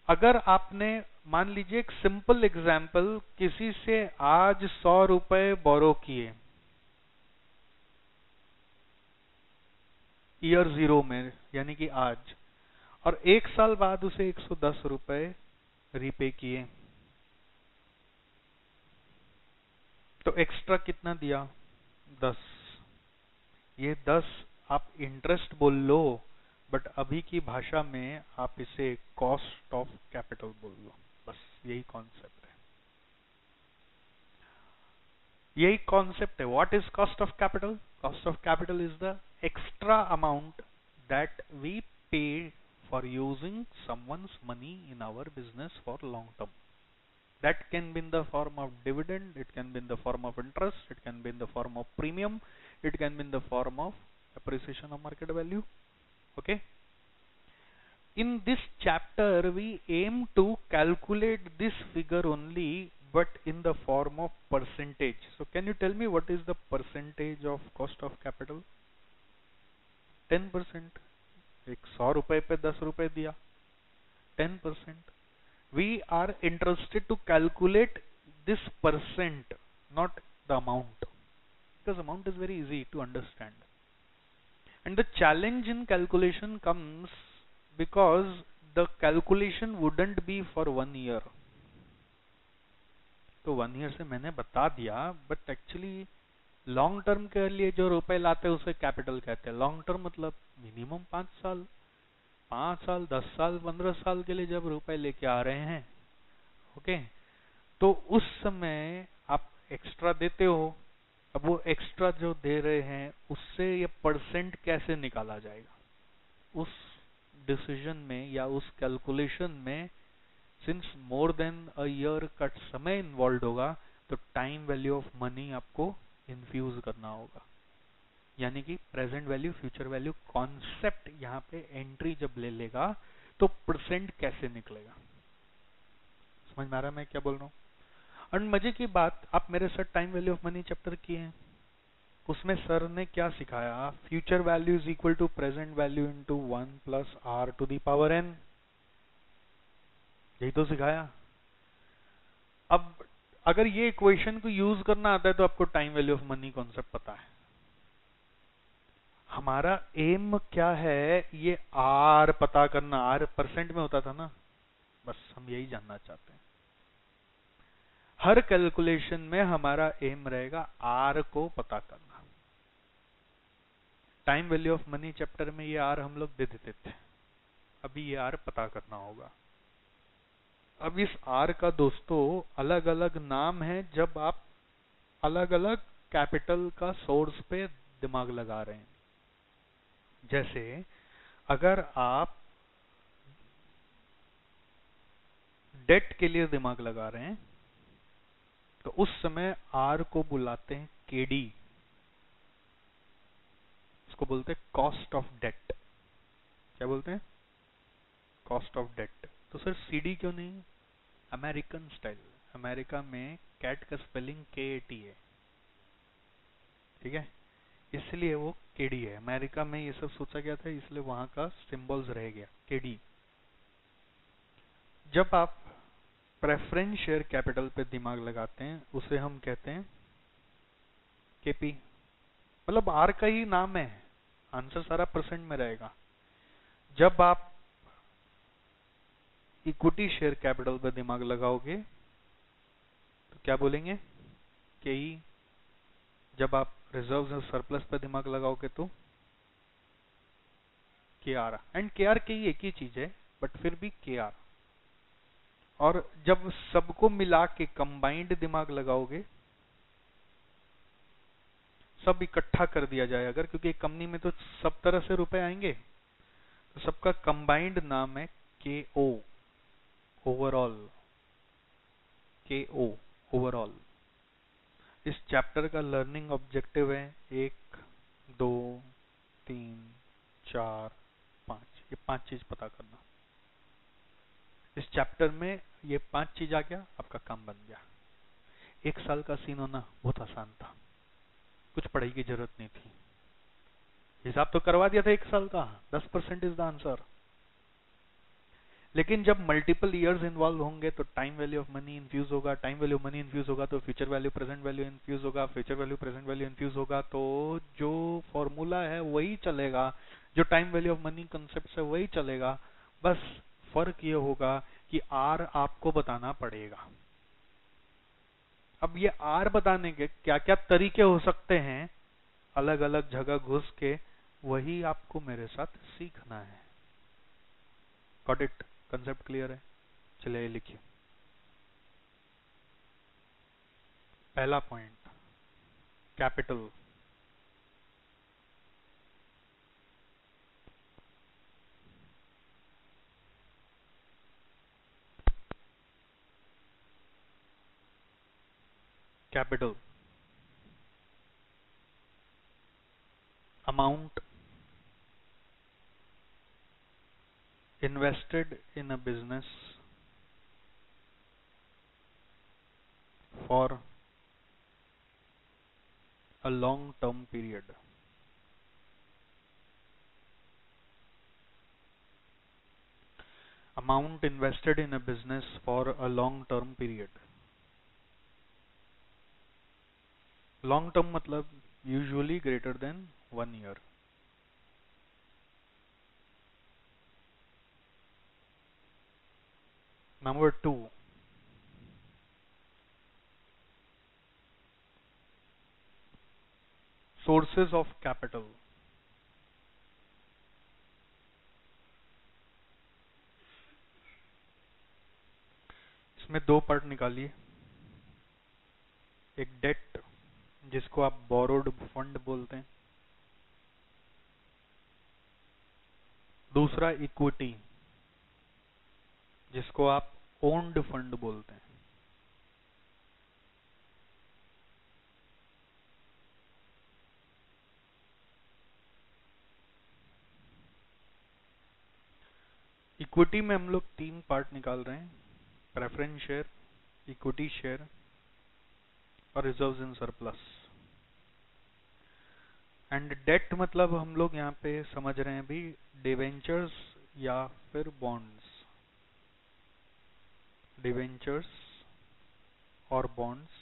अगर आपने मान लीजिए एक सिंपल एग्जाम्पल, किसी से आज 100 रुपए बोरो किए ईयर जीरो में, यानी कि आज, और 1 साल बाद उसे 110 रुपए रीपे किए, तो एक्स्ट्रा कितना दिया? 10। ये 10 आप इंटरेस्ट बोल लो, बट अभी की भाषा में आप इसे कॉस्ट ऑफ कैपिटल बोल लो। बस यही कॉन्सेप्ट है, यही कॉन्सेप्ट है। What is cost of capital? Cost of capital is the extra amount that we pay for using someone's money in our business for long term. That can be in the form of dividend, it can be in the form of interest, it can be in the form of premium, it can be in the form of appreciation of market value. Okay. In this chapter, we aim to calculate this figure only, but in the form of percentage. So, can you tell me what is the percentage of cost of capital? 10%. एक 100 रुपए पे 10 रुपए दिया, 10%. We are interested to calculate this percent, not the amount, because amount is very easy to understand. And the challenge in calculation comes because the calculation wouldn't be for 1 year. तो 1 year से मैंने बता दिया, but actually long term के लिए जो रुपए लाते हैं उसे कैपिटल कहते हैं। लॉन्ग टर्म मतलब मिनिमम 5 साल, 5 साल, 10 साल, 15 साल के लिए जब रुपए लेके आ रहे हैं, ओके, तो उस समय आप एक्स्ट्रा देते हो। अब वो एक्स्ट्रा जो दे रहे हैं उससे ये परसेंट कैसे निकाला जाएगा, उस डिसीजन में या उस कैलकुलेशन में, since more than a year का समय इन्वॉल्व होगा, तो टाइम वैल्यू ऑफ मनी आपको इन्फ्यूज करना होगा। यानी कि present value, future value concept यहाँ पे एंट्री जब ले लेगा तो परसेंट कैसे निकलेगा। समझ में आ रहा है मैं क्या बोल रहा हूँ? और मजे की बात, आप मेरे साथ time value of money chapter किए हैं, उसमें सर ने क्या सिखाया? Future value is equal to present value into 1 plus r to the power n, यही तो सिखाया। अब अगर ये इक्वेशन को यूज करना आता है तो आपको time value of money concept पता है। हमारा एम क्या है? ये आर पता करना। आर परसेंट में होता था ना, बस हम यही जानना चाहते हैं। हर कैलकुलेशन में हमारा एम रहेगा आर को पता करना। Time value of money chapter में ये आर हम लोग दे देते थे, अभी ये आर पता करना होगा। अब इस आर का दोस्तों अलग अलग नाम है जब आप अलग अलग कैपिटल का सोर्स पे दिमाग लगा रहे हैं। जैसे अगर आप डेट के लिए दिमाग लगा रहे हैं तो उस समय आर को बुलाते हैं केडी, इसको बोलते हैं कॉस्ट ऑफ डेट। क्या बोलते हैं? Cost of debt. तो सर सीडी क्यों नहीं? अमेरिकन स्टाइल, अमेरिका में कैट का स्पेलिंग केटी है, ठीक है, इसलिए वो केडी है। अमेरिका में ये सब सोचा गया था, इसलिए वहां का सिंबल्स रह गया केडी। जब आप प्रेफरेंस शेयर कैपिटल पे दिमाग लगाते हैं उसे हम कहते हैं केपी, मतलब आर का ही नाम है, आंसर सारा परसेंट में रहेगा। जब आप इक्विटी शेयर कैपिटल पे दिमाग लगाओगे तो क्या बोलेंगे? केई। जब आप रिजर्व्स और सरप्लस पे दिमाग लगाओगे तो के आर। एंड के आर के ही एक ही चीज है, बट फिर भी के आर। और जब सबको मिला के कंबाइंड दिमाग लगाओगे, सब इकट्ठा कर दिया जाए अगर, क्योंकि एक कंपनी में तो सब तरह से रुपए आएंगे, तो सबका कंबाइंड नाम है के O, overall. K O, overall. इस चैप्टर का लर्निंग ऑब्जेक्टिव है 1, 2, 3, 4, 5, ये 5 चीज पता करना। इस चैप्टर में ये 5 चीज आ गया, आपका काम बन गया। 1 साल का सीन होना बहुत आसान था, कुछ पढ़ाई की जरूरत नहीं थी, हिसाब तो करवा दिया था 1 साल का। 10% इज द आंसर। लेकिन जब मल्टीपल इयर्स इन्वॉल्व होंगे तो time value of money infuse होगा, टाइम वैल्यू मनी इन्फ्यूज होगा तो future value present value infuse होगा, future value present value infuse होगा, तो जो फॉर्मूला है वही चलेगा, जो time value of money concept है वही चलेगा। बस फर्क ये होगा कि आर आपको बताना पड़ेगा। अब ये आर बताने के क्या क्या तरीके हो सकते हैं, अलग अलग जगह घुस के, वही आपको मेरे साथ सीखना है। Got it? कंसेप्ट क्लियर है? चलिए लिखिए। पहला point, capital. Capital amount invested in a business for a long term period. Amount invested in a business for a long term period. Long term मतलब usually greater than 1 year. Number 2, sources of capital. इसमें दो part निकालिए, एक date जिसको आप borrowed fund बोलते हैं, दूसरा इक्विटी जिसको आप ओन्ड फंड बोलते हैं। इक्विटी में हम लोग 3 पार्ट निकाल रहे हैं, प्रेफरेंस शेयर, इक्विटी शेयर और reserves in surplus. And debt मतलब हम लोग यहाँ पे समझ रहे हैं भी डिवेंचर्स या फिर बॉन्ड्स, डिवेंचर्स और बॉन्ड्स,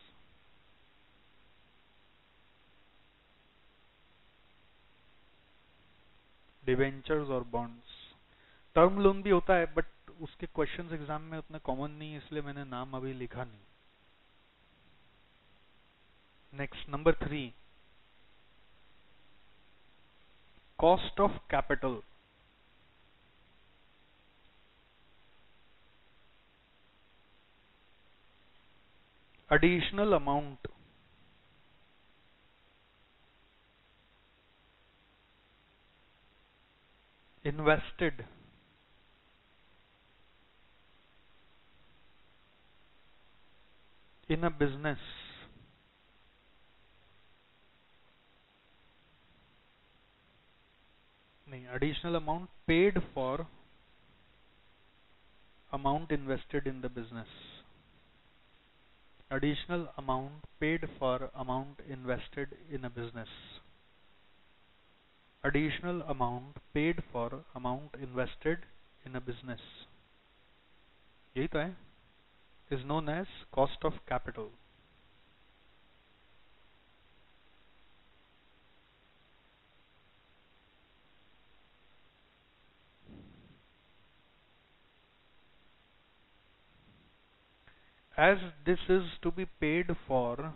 डिवेंचर्स और बॉन्ड्स। टर्म लोन भी होता है बट उसके क्वेश्चंस एग्जाम में उतने कॉमन नहीं है, इसलिए मैंने नाम अभी लिखा नहीं। Next, number 3, cost of capital. additional amount invested in a business नहीं, additional amount paid for amount invested in the business, additional amount paid for amount invested in a business, additional amount paid for amount invested in a business, यही तो है, is known as cost of capital. As this is to be paid for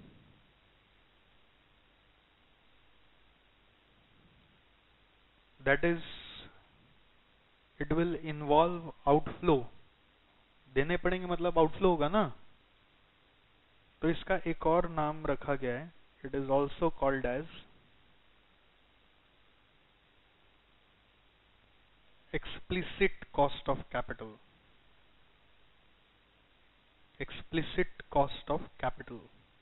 that is it will involve outflow, देने पड़ेंगे मतलब outflow होगा ना, तो इसका एक और नाम रखा गया है, it is also called as explicit cost of capital, explicit cost of capital।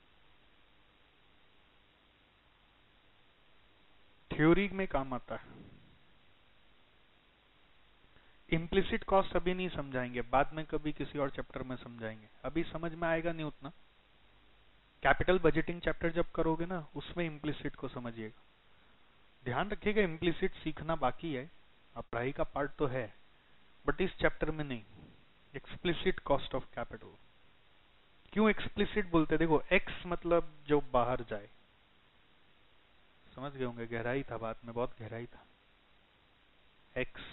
Theory में काम आता है, इम्प्लिसिट कॉस्ट अभी नहीं समझाएंगे, बाद में कभी किसी और चैप्टर में समझाएंगे, अभी समझ में आएगा नहीं उतना। कैपिटल बजटिंग चैप्टर जब करोगे ना उसमें इम्प्लिसिट को समझिएगा। ध्यान रखिएगा इम्प्लिसिट सीखना बाकी है, अब पढ़ाई का पार्ट तो है, बट इस चैप्टर में नहीं। Explicit cost of capital. क्यों एक्सप्लिसिट बोलते हैं? देखो, एक्स मतलब जो बाहर जाए, समझ गए होंगे, गहराई था बात में, बहुत गहराई था। एक्स,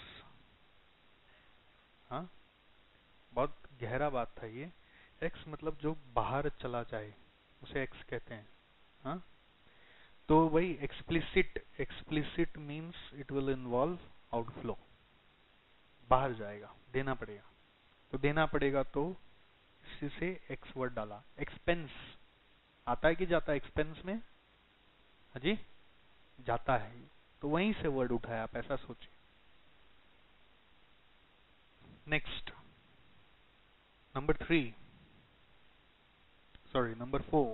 हाँ, बहुत गहरा बात था ये। एक्स मतलब जो बाहर चला जाए उसे एक्स कहते हैं। हाँ, तो वही explicit, explicit means it will involve outflow, बाहर जाएगा, देना पड़ेगा। तो देना पड़ेगा तो इसी से एक्स वर्ड डाला। एक्सपेंस आता है कि जाता है एक्सपेंस में? हाँ जी, जाता है, तो वहीं से वर्ड उठाया, आप ऐसा सोचिए। Next, number 3, sorry number 4,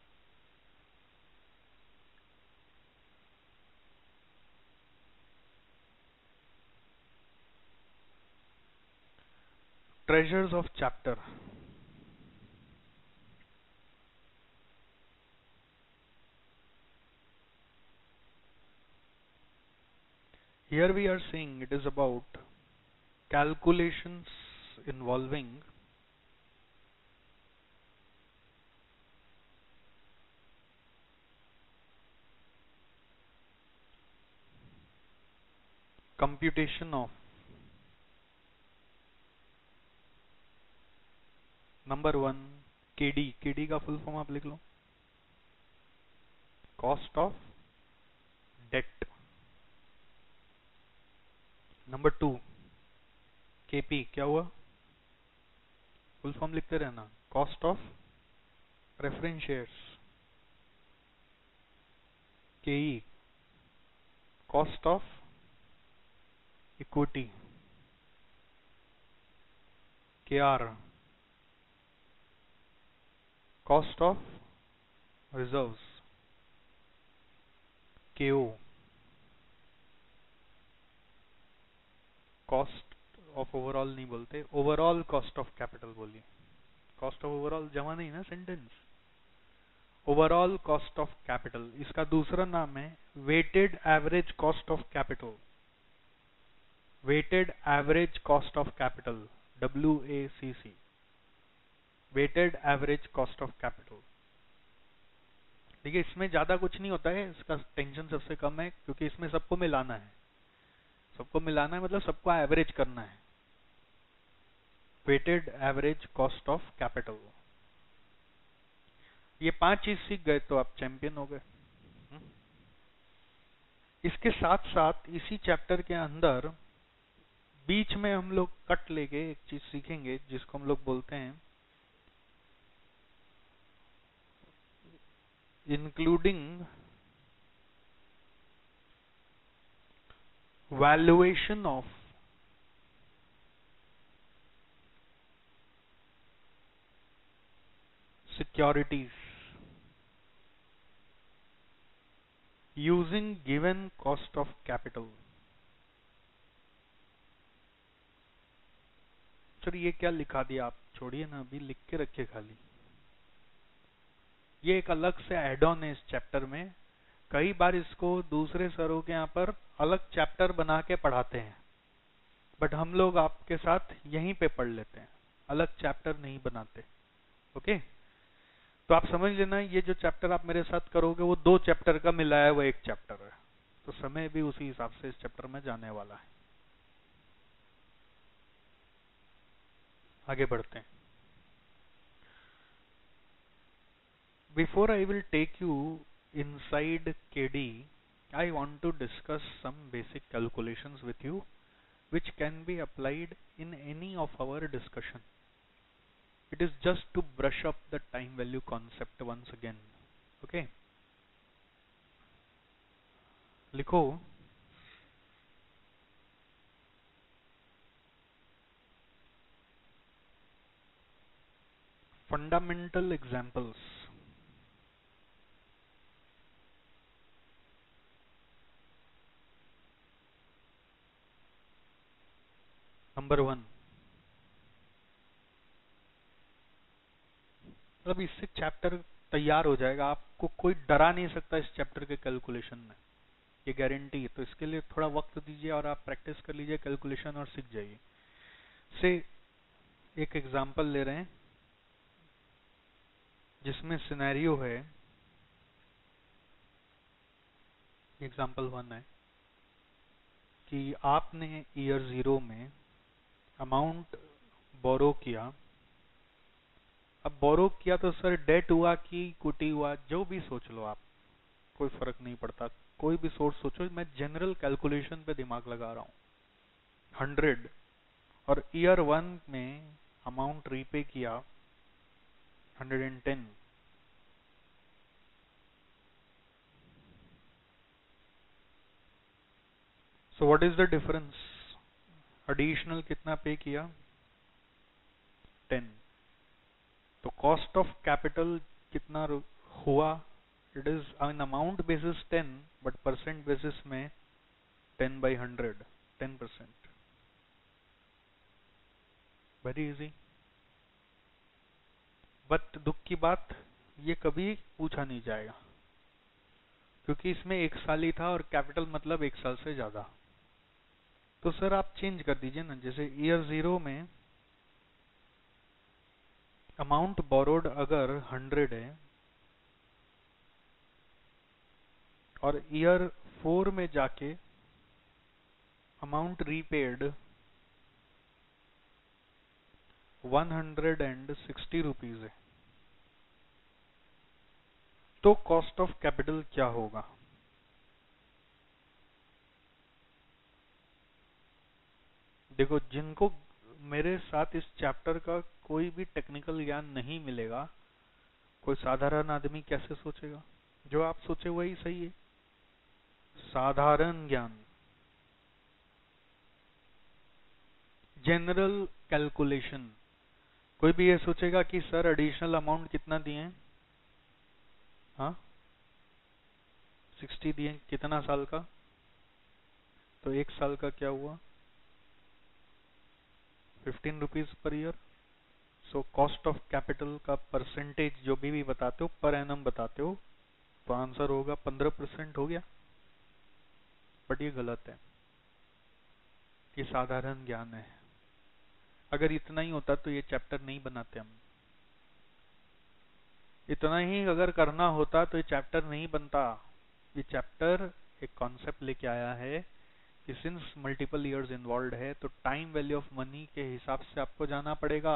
treasures of chapter. Here we are saying it is about calculations involving computation of number 1 KD. KD का फुल फॉर्म आप लिख लो, cost of debt. Number 2 KP, क्या हुआ? फुल फॉर्म लिखते रहना, cost of preference shares. KE, cost of equity. KR, cost of reserves. KO, cost of overall नहीं बोलते, ओवरऑल कॉस्ट ऑफ कैपिटल बोलिए। कॉस्ट ऑफ ओवरऑल जमा नहीं ना sentence, overall cost of capital. इसका दूसरा नाम है weighted average cost of capital. Weighted average cost of capital, WACC, weighted average cost of capital. देखिए, इसमें ज्यादा कुछ नहीं होता है, इसका टेंशन सबसे कम है, क्योंकि इसमें सबको मिलाना है। सबको मिलाना है मतलब सबको एवरेज करना है। Weighted average cost of capital, ये 5 चीज सीख गए तो आप चैंपियन हो गए। इसके साथ साथ इसी चैप्टर के अंदर बीच में हम लोग कट लेके एक चीज सीखेंगे जिसको हम लोग बोलते हैं including valuation of securities using given cost of capital. चलिए, ये क्या लिखा दिया, आप छोड़िए ना, अभी लिख के रखिए खाली। ये एक अलग से एड ऑन है इस चैप्टर में। कई बार इसको दूसरे सरों के यहाँ पर अलग चैप्टर बना के पढ़ाते हैं, बट हम लोग आपके साथ यहीं पे पढ़ लेते हैं, अलग चैप्टर नहीं बनाते। ओके, तो आप समझ लेना, ये जो चैप्टर आप मेरे साथ करोगे वो 2 चैप्टर का मिलाया हुआ एक चैप्टर है, तो समय भी उसी हिसाब से इस चैप्टर में जाने वाला है। आगे बढ़ते हैं। Before I will take you inside KD, I want to discuss some basic calculations with you which can be applied in any of our discussion. It is just to brush up the time value concept once again. Okay? लिखो, fundamental examples. Number 1, मतलब इससे chapter तैयार हो जाएगा, आपको कोई डरा नहीं सकता इस चैप्टर के कैलकुलेशन में, ये गारंटी है। तो इसके लिए थोड़ा वक्त दीजिए और आप प्रैक्टिस कर लीजिए कैलकुलेशन और सीख जाइए। से एक एग्जांपल ले रहे हैं जिसमें सिनेरियो है, एग्जांपल 1 है कि आपने ईयर 0 में अमाउंट बोरो किया। अब बोरो किया तो सर डेट हुआ कि इक्विटी हुआ, जो भी सोच लो आप, कोई फर्क नहीं पड़ता, कोई भी सोर्स सोचो, मैं जनरल कैलकुलेशन पे दिमाग लगा रहा हूँ। 100 और ईयर 1 में अमाउंट रीपे किया 110। So what is the difference? Additional कितना पे किया? 10। तो कॉस्ट ऑफ कैपिटल कितना हुआ? It is on amount basis 10 but percent basis में 10/100, 10%। Very easy. बट दुख की बात, ये कभी पूछा नहीं जाएगा क्योंकि इसमें 1 साल ही था और कैपिटल मतलब 1 साल से ज्यादा। तो सर आप चेंज कर दीजिए ना, जैसे ईयर 0 में अमाउंट बोरोड अगर 100 है और ईयर 4 में जाके अमाउंट रीपेड 160 रुपीज है, तो कॉस्ट ऑफ कैपिटल क्या होगा? देखो, जिनको मेरे साथ इस चैप्टर का कोई भी टेक्निकल ज्ञान नहीं मिलेगा, कोई साधारण आदमी कैसे सोचेगा? जो आप सोचे वही सही है। साधारण ज्ञान, जनरल कैलकुलेशन। कोई भी ये सोचेगा कि सर एडिशनल अमाउंट कितना दिए हैं? हाँ, 60 दिए। कितना साल का? तो 1 साल का क्या हुआ? 15 rupees per year. So cost of capital का परसेंटेज जो भी बताते हो, पर एनम बताते हो, तो आंसर होगा 15% हो गया। बट ये गलत है, ये साधारण ज्ञान है। अगर इतना ही होता तो ये चैप्टर नहीं बनाते हम। इतना ही अगर करना होता तो ये चैप्टर नहीं बनता। ये चैप्टर एक कॉन्सेप्ट लेके आया है कि सिंस मल्टीपल इयर्स इन्वॉल्व है तो टाइम वैल्यू ऑफ मनी के हिसाब से आपको जाना पड़ेगा।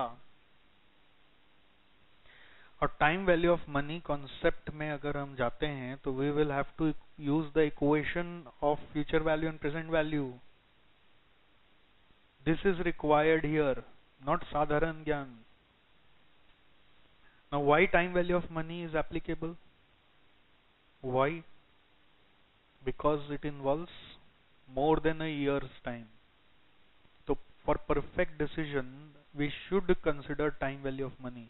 और time value of money concept में अगर हम जाते हैं तो we will have to use the equation of future value and present value. This is required here, not साधारण ज्ञान। Now why time value of money is applicable? Why? Because it involves more than a year's time. So for perfect decision we should consider time value of money.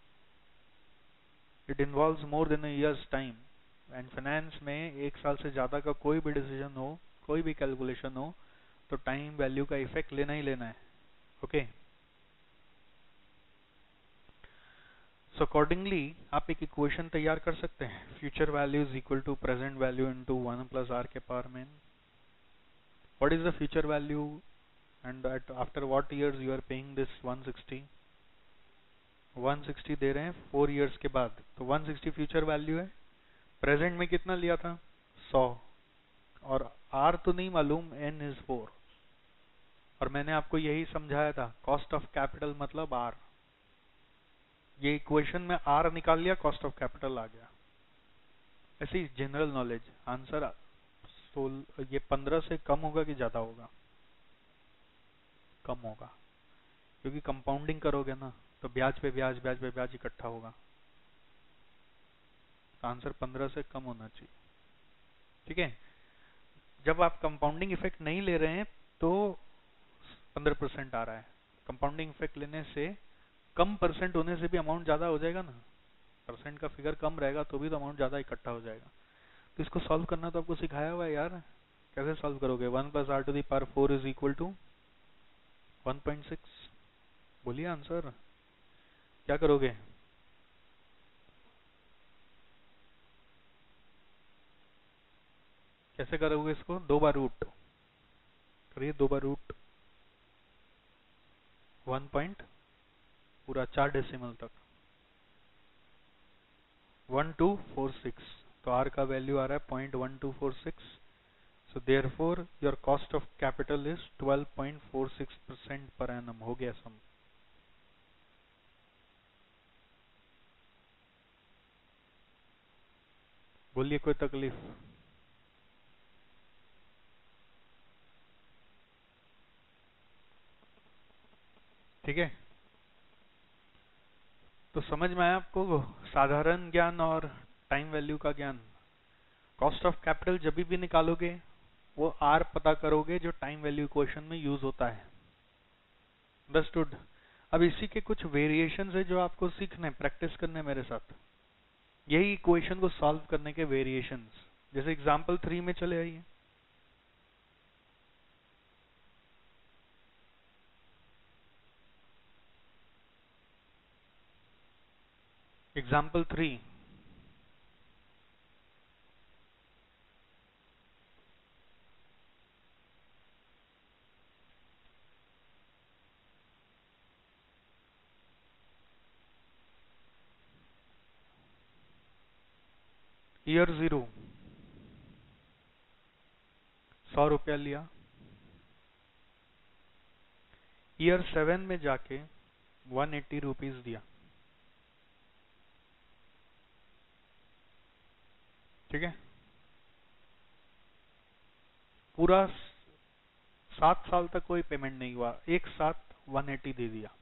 It involves more than a year's time. And finance में 1 साल से ज्यादा का कोई भी decision हो, कोई भी कैलकुलेशन हो, तो टाइम वैल्यू का इफेक्ट लेना ही लेना है। ओके, सो अकॉर्डिंगली आप एक इक्वेशन तैयार कर सकते हैं, future value is equal to present value into 1 plus r के पावर में। What is the future value and after what years you are paying this 160? 160 दे रहे हैं 4 इयर्स के बाद, तो 160 फ्यूचर वैल्यू है। प्रेजेंट में कितना लिया था? 100। और आर तो नहीं मालूम, एन इज 4। और मैंने आपको यही समझाया था, कॉस्ट ऑफ कैपिटल मतलब आर। ये इक्वेशन में आर निकाल लिया, कॉस्ट ऑफ कैपिटल आ गया। ऐसे ही जनरल नॉलेज आंसर ये 15 से कम होगा कि ज्यादा होगा? कम होगा, क्योंकि कंपाउंडिंग करोगे ना तो ब्याज पे ब्याज, ब्याज पे ब्याज इकट्ठा होगा। तो आंसर 15 से कम होना चाहिए। ठीक है, जब आप कंपाउंडिंग इफेक्ट नहीं ले रहे हैं तो 15% आ रहा है। कंपाउंडिंग इफेक्ट लेने से कम परसेंट होने से भी अमाउंट ज्यादा हो जाएगा ना। परसेंट का फिगर कम रहेगा तो भी तो अमाउंट ज्यादा इकट्ठा हो जाएगा। तो इसको सॉल्व करना तो आपको सिखाया हुआ है यार, कैसे सॉल्व करोगे? 1 plus r to the power 4 is equal to 1.6। बोलिए आंसर क्या करोगे? कैसे करोगे इसको? 2 बार रूट करिए, 2 बार रूट। 1 पॉइंट पूरा 4 डेसिमल तक 1246, तो आर का वैल्यू आ रहा है 0.1246. So therefore your cost of capital is 12.46% per annum. हो गया सम. बोलिए कोई तकलीफ? ठीक है, तो समझ में आया आपको साधारण ज्ञान और टाइम वैल्यू का ज्ञान. कॉस्ट ऑफ कैपिटल जब भी निकालोगे वो आर पता करोगे जो टाइम वैल्यू इक्वेशन में यूज होता है. अंडरस्टूड? अब इसी के कुछ वेरिएशन है जो आपको सीखने प्रैक्टिस करने मेरे साथ. यही इक्वेशन को सॉल्व करने के वेरिएशंस. जैसे एग्जांपल 3 में चले आइए. एग्जांपल 3. ईयर 0 ₹100 लिया. ईयर 7 में जाके 180 रुपीज दिया. ठीक है, पूरा 7 साल तक कोई पेमेंट नहीं हुआ, एक साथ 180 दे दिया.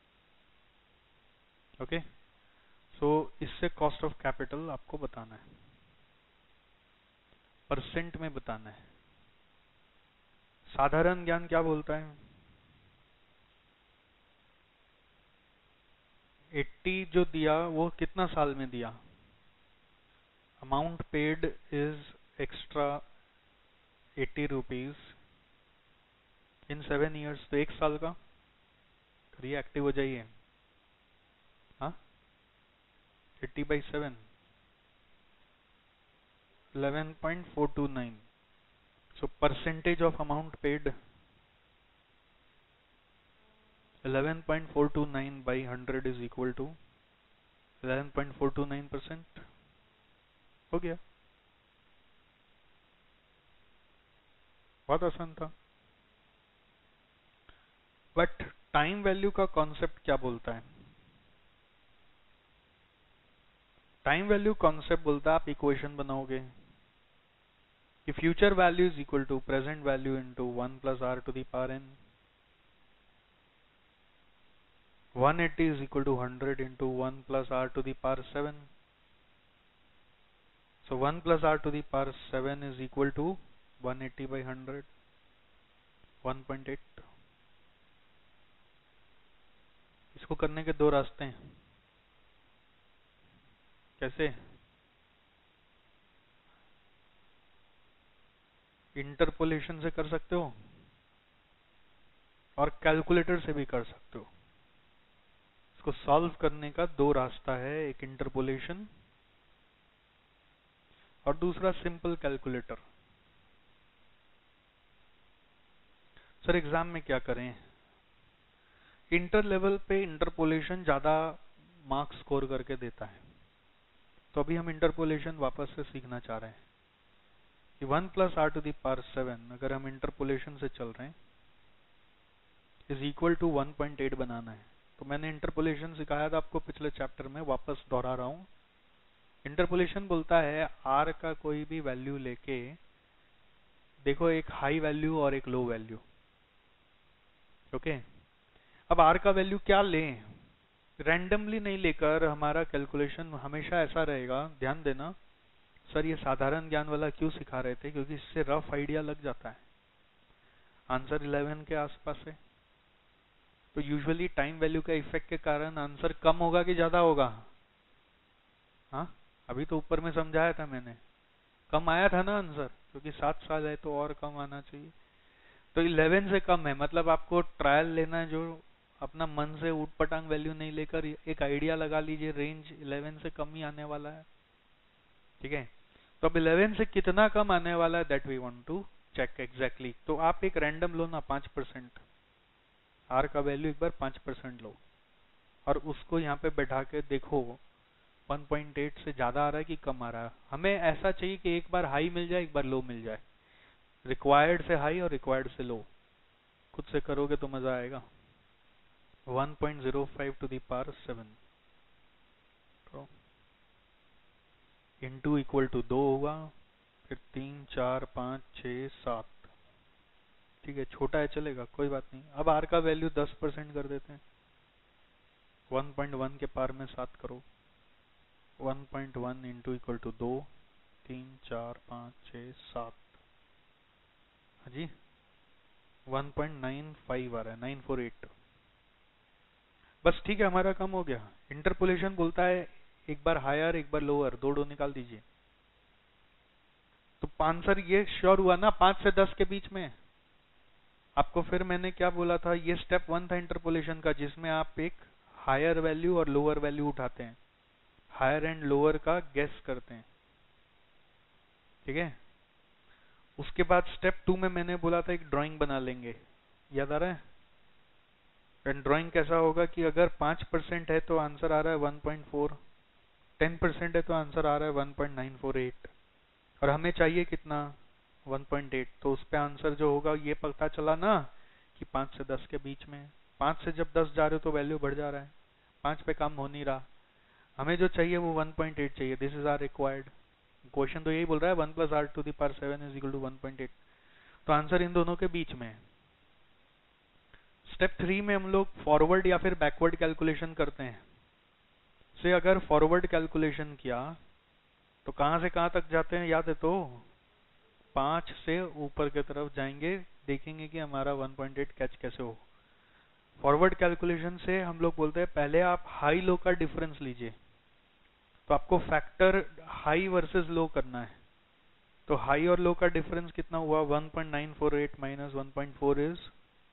ओके, सो इससे कॉस्ट ऑफ कैपिटल आपको बताना है, परसेंट में बताना है. साधारण ज्ञान क्या बोलता है? 80 जो दिया वो कितना साल में दिया? Amount paid is extra 80 rupees in 7 years. तो एक साल का करिए, एक्टिव हो जाइए. हाँ, 80/7 11.429. So percentage of amount paid 11.429 by 100 is equal to 11.429%. हो गया, बहुत आसान था. बट टाइम वैल्यू का कॉन्सेप्ट क्या बोलता है? टाइम वैल्यू कॉन्सेप्ट बोलता है आप इक्वेशन बनाओगे कि future value is equal to present value into 1 plus r to the power n. 180 is equal to 100 into 1 plus r to the power 7. So 1 plus r to the power 7 is equal to 180 by 100, 1.8. इसको करने के दो रास्ते हैं. कैसे? Interpolation से कर सकते हो और कैलकुलेटर से भी कर सकते हो. इसको सॉल्व करने का दो रास्ता है, एक इंटरपोलेशन और दूसरा सिंपल कैलकुलेटर. सर एग्जाम में क्या करें? इंटर लेवल पे इंटरपोलेशन ज्यादा मार्क्स स्कोर करके देता है, तो अभी हम इंटरपोलेशन वापस से सीखना चाह रहे हैं कि 1 plus r to the power 7 अगर हम इंटरपोलेशन से चल रहे हैं इज इक्वल टू 1.8 बनाना है. तो मैंने इंटरपोलेशन सिखाया था आपको पिछले चैप्टर में, वापस दोहरा रहा हूं. इंटरपोलेशन बोलता है आर का कोई भी वैल्यू लेके देखो, एक हाई वैल्यू और एक लो वैल्यू. ओके, अब आर का वैल्यू क्या लें? रैंडमली नहीं लेकर. हमारा कैलकुलेशन हमेशा ऐसा रहेगा, ध्यान देना. सर ये साधारण ज्ञान वाला क्यों सिखा रहे थे? क्योंकि इससे रफ आइडिया लग जाता है. आंसर 11 के आसपास है, तो यूजुअली टाइम वैल्यू का इफेक्ट के कारण आंसर कम होगा कि ज्यादा होगा? हाँ, अभी तो ऊपर में समझाया था मैंने, कम आया था ना आंसर, क्योंकि 7 साल है तो और कम आना चाहिए. तो 11 से कम है, मतलब आपको ट्रायल लेना है, जो अपना मन से ऊट पटांग वैल्यू नहीं लेकर एक आइडिया लगा लीजिए, रेंज 11 से कम ही आने वाला है. ठीक है, तो अब 11 से कितना कम आने वाला है that we want to check exactly. तो आप एक रैंडम लो ना, 5%. आर का वैल्यू एक बार 5% लो और उसको यहाँ पे बैठा के देखो 1.8 से ज्यादा आ रहा है कि कम आ रहा है। हमें ऐसा चाहिए कि एक बार हाई मिल जाए, एक बार लो मिल जाए, रिक्वायर्ड से हाई और रिक्वायर्ड से लो। खुद से करोगे तो मजा आएगा। 1.05 टू द पावर 7 तो इंटू इक्वल टू 2 होगा, फिर 3 4 5 6 7। ठीक है, छोटा है चलेगा, कोई बात नहीं। अब आर का वैल्यू 10% कर देते हैं। 1.1 के पावर में 7 करो। 1.1 इंटू इक्वल टू 2, 3 4 5 6 7। हाँ जी, 1.95 आ रहा है, 948। बस ठीक है, हमारा काम हो गया। इंटरपोलेशन बोलता है एक बार हायर एक बार लोअर, दो निकाल दीजिए। तो आंसर ये श्योर हुआ ना 5 से 10 के बीच में। आपको फिर मैंने क्या बोला था, ये स्टेप 1 था इंटरपोलेशन का, जिसमें आप एक हायर वैल्यू और लोअर वैल्यू उठाते हैं, हायर एंड लोअर का गेस करते हैं। ठीक है, उसके बाद स्टेप 2 में मैंने बोला था एक ड्राइंग बना लेंगे, याद आ रहा है? एंड ड्राइंग कैसा होगा कि अगर 5% है तो आंसर आ रहा है 1.4, 10% है तो आंसर आ रहा है 1.948, और हमें चाहिए कितना 1.8। तो उस पे आंसर जो होगा ये पता चला ना कि 5 से 10 के बीच में। 5 से जब 10 जा रहे हो तो वैल्यू बढ़ जा रहा है, 5 पे काम हो नहीं रहा। हमें जो चाहिए वो 1.8 चाहिए, this is r required. Question तो यही बोल रहा है 1 + r to the power 7 is equal to 1.8। तो आंसर इन दोनों के बीच में है। स्टेप 3 में हम लोग फॉरवर्ड या फिर बैकवर्ड कैलकुलेशन करते हैं। से अगर फॉरवर्ड कैलकुलेशन किया तो कहां से कहां तक जाते हैं, याद है? तो 5 से ऊपर की तरफ जाएंगे, देखेंगे कि हमारा 1.8 कैच कैसे हो। फॉरवर्ड कैलकुलेशन से हम लोग बोलते हैं पहले आप हाई लो का डिफरेंस लीजिए। तो आपको फैक्टर हाई वर्सेस लो करना है। तो हाई और लो का डिफरेंस कितना हुआ, 1.948 माइनस 1.4 इज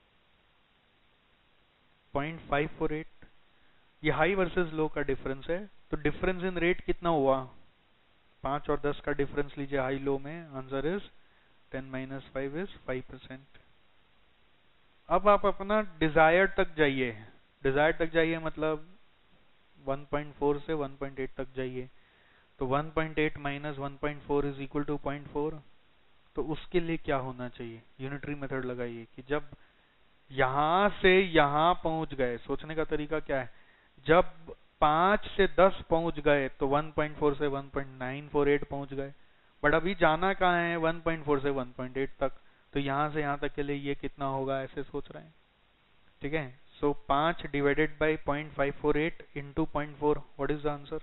0.548। ये हाई वर्सेस लो का डिफरेंस है। तो डिफरेंस इन रेट कितना हुआ, 5 और 10 का डिफरेंस लीजिए हाई लो में, आंसर इज 10 - 5 इज 5%। अब आप अपना डिजायर्ड तक जाइए। डिजायर्ड तक जाइए मतलब 1.4 से 1.8 तक जाइए। तो 1.8 माइनस 1.4 इज इक्वल टू 0.4। तो उसके लिए क्या होना चाहिए, यूनिटरी मेथड लगाइए कि जब यहां से यहां पहुंच गए, सोचने का तरीका क्या है, जब 5 से 10 पहुंच गए तो 1.4 से 1.948 पहुंच गए। बट अभी जाना कहाँ है, 1.4 से 1.8 तक। तो यहां से यहां तक के लिए ये कितना होगा, ऐसे सोच रहे हैं। ठीक है, so 5 divided by 0.548 into 0.4, what is the answer?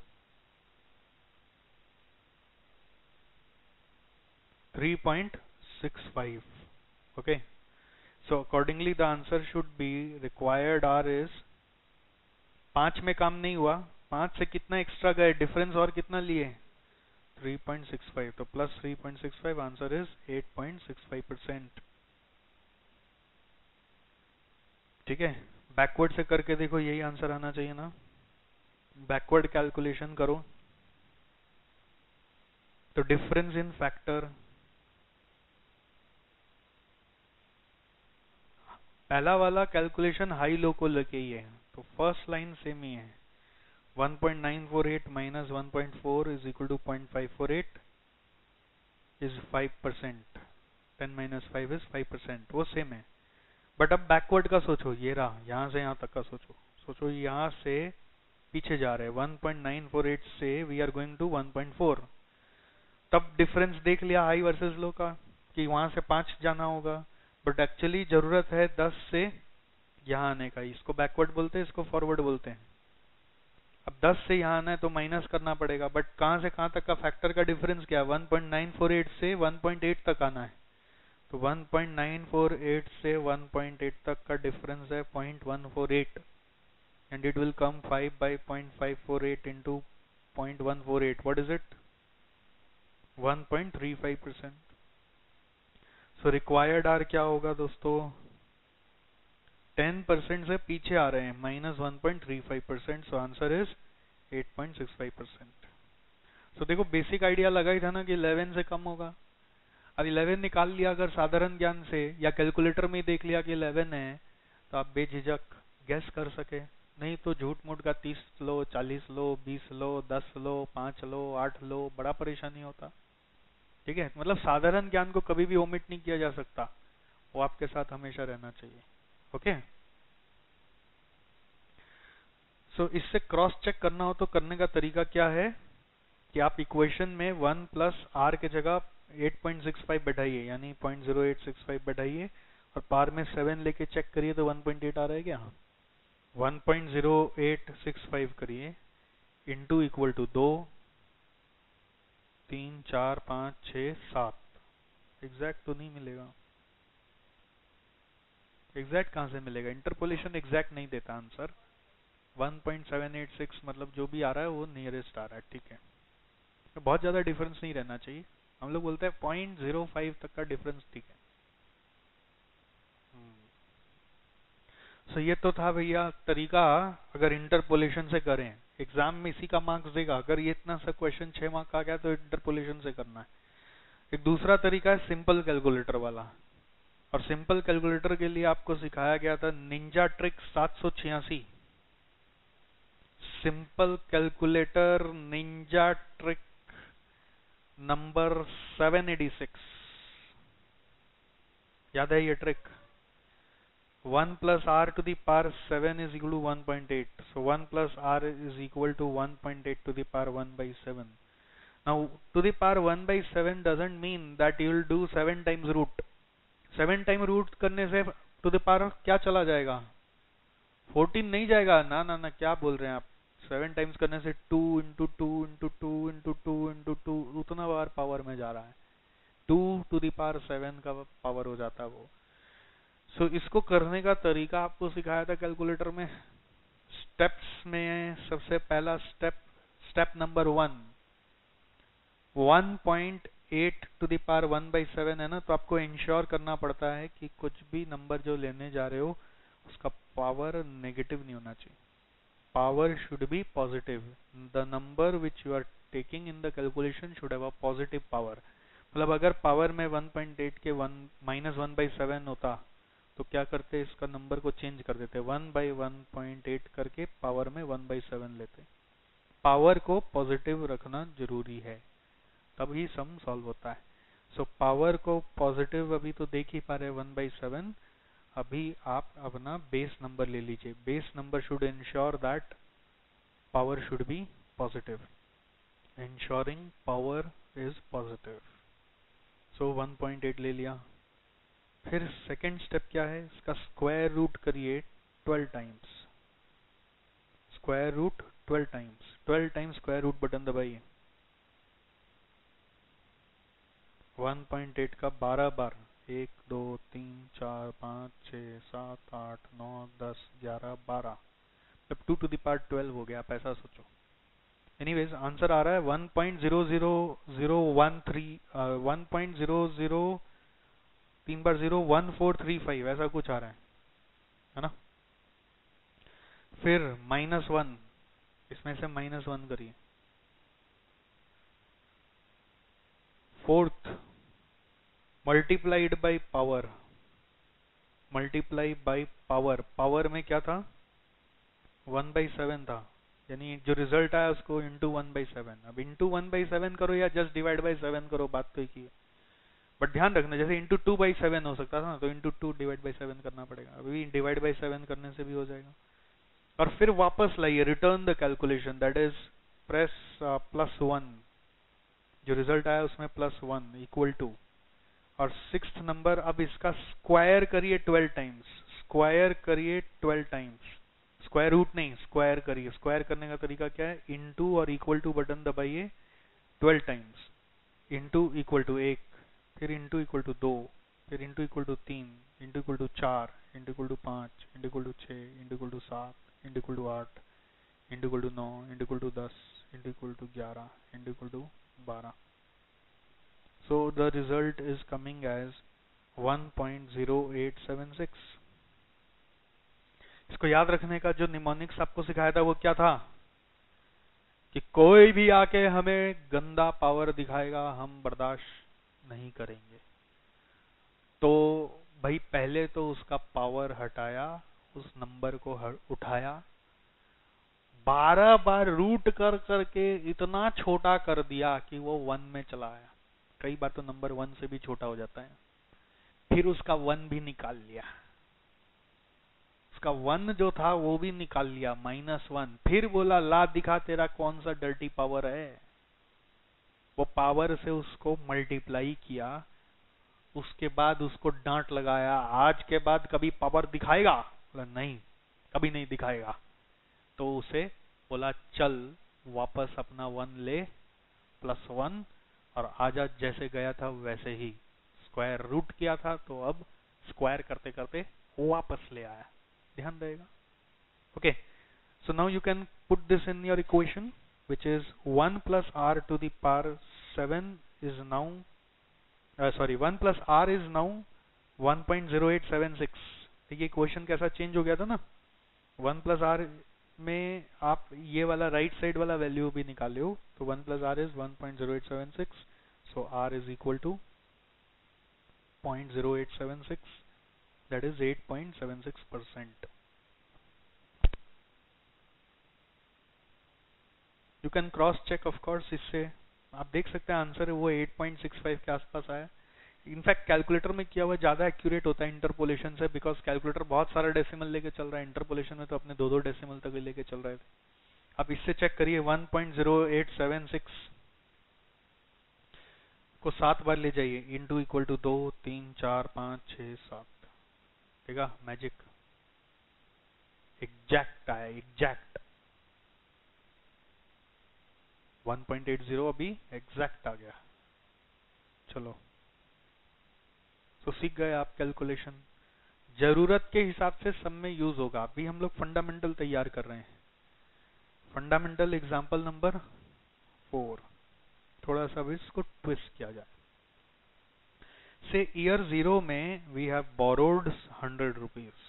3.65. Okay, so accordingly the answer should be required R is 5 में काम नहीं हुआ, 5 से कितना एक्स्ट्रा गए, डिफरेंस और कितना लिए 3.65। तो प्लस 3.65, आंसर इज 8.65%। ठीक है, बैकवर्ड से करके देखो, यही आंसर आना चाहिए ना। बैकवर्ड कैलकुलेशन करो तो डिफरेंस इन फैक्टर, पहला वाला कैलकुलेशन हाई लो को लेके ही है, तो फर्स्ट लाइन सेम ही है। 1.948 minus 1.4 is equal to 0.548 is 5%। 10 - 5 is 5%, वो सेम है। बट अब बैकवर्ड का सोचो, ये रहा, यहां से यहां तक का सोचो। सोचो यहां से पीछे जा रहे हैं, 1.948 से वी आर गोइंग टू 1.4। तब डिफरेंस देख लिया हाई वर्सेस लो का कि वहां से 5 जाना होगा, बट एक्चुअली जरूरत है 10 से यहां आने का। इसको बैकवर्ड बोलते हैं, इसको फॉरवर्ड बोलते हैं। अब 10 से यहां आना है तो माइनस करना पड़ेगा, बट कहां से कहां तक का फैक्टर का डिफरेंस क्या है, 1.948 से 1.8 तक आना है। तो 1.948 से 1.8 तक का डिफरेंस है 0.148, and it will come 5 by 0.548 into 0.148, what is it, 1.35%। So required r क्या होगा दोस्तों, 10% से पीछे आ रहे हैं, minus 1.35%। So answer is 8.65%। So देखो बेसिक आइडिया लगा ही था ना कि 11 से कम होगा। अब 11 निकाल लिया अगर साधारण ज्ञान से, या कैलकुलेटर में ही देख लिया कि 11 है, तो आप बेझिझक गैस कर सके। नहीं तो झूठ मूठ का 30 लो, 40 लो, 20 लो, 10 लो, 5 लो, 8 लो, बड़ा परेशानी होता। ठीक है, मतलब साधारण ज्ञान को कभी भी ओमिट नहीं किया जा सकता, वो आपके साथ हमेशा रहना चाहिए। ओके, सो इससे क्रॉस चेक करना हो तो करने का तरीका क्या है कि आप इक्वेशन में 1 प्लस आर के जगह 8.65 बैठाइए, यानी 0.0865 बैठाइए, और पार में 7 लेके चेक करिए तो 1.8 आ रहा है क्या? 1.0865 करिए, इंटू इक्वल टू 2, 3, 4, 5, 6, 7। एग्जैक्ट तो नहीं मिलेगा। एग्जैक्ट कहाँ से मिलेगा? इंटरपोलेशन एग्जैक्ट नहीं देता आंसर। 1.786 मतलब जो भी आ रहा है वो नियरेस्ट आ रहा है। ठीक है, तो बहुत ज्यादा डिफरेंस नहीं रहना चाहिए। हम लोग बोलते हैं 0.05 तक का डिफरेंस ठीक है। सो ये तो था भैया तरीका, अगर इंटरपोलेशन से करें। एग्जाम में इसी का मार्क्स देगा। अगर ये इतना सा क्वेश्चन 6 मार्क का आ गया तो इंटरपोलेशन से करना है। एक दूसरा तरीका है सिंपल कैलकुलेटर वाला, और सिंपल कैलकुलेटर के लिए आपको सिखाया गया था ninja trick 786। Simple calculator ninja trick number 786। याद है ये trick? 1 plus r to the power 7 is equal to 1.8. So 1 plus r is equal to 1.8 to the power 1 by 7. Now to the power 1 by 7 doesn't mean that you will do 7 times root. 7 time root करने से to the power क्या चला जाएगा? 14 नहीं जाएगा ना ना ना, क्या बोल रहे हैं आप? 7 टाइम्स करने से 2 इंटू 2 इंटू 2 इंटू 2 इंटू 2 उतना बार पावर में जा रहा है। 2 टू द पावर 7 का पावर हो जाता है वो। सो इसको करने का तरीका आपको सिखाया था कैलकुलेटर में। स्टेप्स में सबसे पहला step number 1, 1.8 to the power 1 by 7 है ना, तो आपको इंश्योर करना पड़ता है कि कुछ भी नंबर जो लेने जा रहे हो उसका पावर नेगेटिव नहीं होना चाहिए। Power should be positive. The number which you are taking in the calculation should have a positive power. मतलब अगर पावर में 1.8 के -1 by 7 होता तो क्या करते? इसका नंबर को चेंज कर देते, 1 by 1.8 करके पावर में 1 by 7 लेते। पावर को पॉजिटिव रखना जरूरी है, तभी सम सॉल्व होता है। सो पावर को पॉजिटिव अभी तो देख ही पा रहे 1 by 7। अभी आप अपना बेस नंबर ले लीजिए। Base number should ensure that power should be positive. Ensuring power is positive. So 1.8 ले लिया। फिर सेकेंड स्टेप क्या है? इसका स्क्वायर रूट करिए 12 times. Square root 12 times. 12 times square root button दबाइए। 1.8 का 12 बार, 1 2 3 4 5 6 7 8 9 10 11 12, तब 2 टू द पावर 12 हो गया। आप ऐसा सोचो। एनीवेज आंसर आ रहा है 1.00013 1.00 3 बार 0 1435 ऐसा कुछ आ रहा है ना? फिर -1, इसमें से -1 करिए। Fourth, multiplied by power. Multiply by power. Power में क्या था? 1 by 7 था, यानी जो रिजल्ट आया उसको इंटू 1 by 7। अब इंटू 1 by 7 करो या जस्ट डिवाइड बाय 7 करो, बात तो एक ही है। बट ध्यान रखना, जैसे इंटू 2 by 7 हो सकता था ना, तो इंटू 2 डिवाइड बाय 7 करना पड़ेगा। अभी डिवाइड बाय 7 करने से भी हो जाएगा। और फिर वापस लाइए, return the calculation, that is press +1। जो रिजल्ट आया उसमें +1 इक्वल टू, और सिक्स्थ नंबर, अब इसका स्क्वायर करिए 12 टाइम्स। स्क्वायर करिए 12 टाइम्स। स्क्वायर रूट नहीं, स्क्वायर करिए। स्क्वायर करने का तरीका क्या है? इनटू और इक्वल टू बटन दबाइए 12 टाइम्स। इनटू इक्वल टू 1, फिर इंटू इक्वल टू 2, फिर into equal to 3, into equal to 4, into equal to 5, into equal to 6, into equal to 7, into equal to 8, into equal to 9, into equal to 10, into equal to 11, into equal to 12। So the result is coming as 1.0876। इसको याद रखने का जो mnemonics आपको सिखाया था वो क्या था? कि कोई भी आके हमें गंदा पावर दिखाएगा हम बर्दाश्त नहीं करेंगे। तो भाई पहले तो उसका पावर हटाया, उस नंबर को उठाया, 12 बार रूट कर करके इतना छोटा कर दिया कि वो 1 में चला आया। कई बार तो नंबर 1 से भी छोटा हो जाता है। फिर उसका 1 भी निकाल लिया, उसका 1 जो था वो भी निकाल लिया, -1। फिर बोला ला दिखा तेरा कौन सा डर्टी पावर है। वो पावर से उसको मल्टीप्लाई किया, उसके बाद उसको डांट लगाया, आज के बाद कभी पावर दिखाएगा? बोला नहीं, कभी नहीं दिखाएगा। तो उसे बोला चल वापस अपना 1 ले, +1, और आजा जैसे गया था वैसे ही। स्क्वायर रूट किया था तो अब स्क्वायर करते करते वापस ले आया। ध्यान रहेगा। Okay, so now you can put this in your equation which is 1 plus r to the power 7 is now 1 plus r is now 1.0876। देखिए इक्वेशन कैसा चेंज हो गया था ना। 1 प्लस आर में आप ये वाला राइट साइड वाला वैल्यू भी निकाले हो, तो 1 plus r is 1.0876, so r is equal to 0.0876, that is 8.76%। You can cross check of course, इससे आप देख सकते हैं आंसर है वो 8.65 के आसपास आया। इनफैक्ट कैलकुलेटर में किया हुआ ज्यादा एक्यूरेट होता है इंटरपोलेशन से, बिकॉज कैलकुलेटर बहुत सारा डेसिमल लेके चल रहा है, इंटरपोलेशन में तो अपने 2-2 डेसिमल तक लेके चल रहे थे। आप इससे चेक करिए 1.0876 को 7 बार ले जाइए, इंटू इक्वल टू 2, 3, 4, 5, 6, 7, देखा मैजिक, एग्जैक्ट आया, एग्जैक्ट 1.80 अभी एग्जैक्ट आ गया। चलो, तो सीख गए आप कैलकुलेशन, जरूरत के हिसाब से सब में यूज होगा। अभी हम लोग फंडामेंटल तैयार कर रहे हैं, फंडामेंटल एग्जांपल नंबर 4। थोड़ा सा भी इसको ट्विस्ट किया जाए। से ईयर 0 में we have borrowed 100 rupees.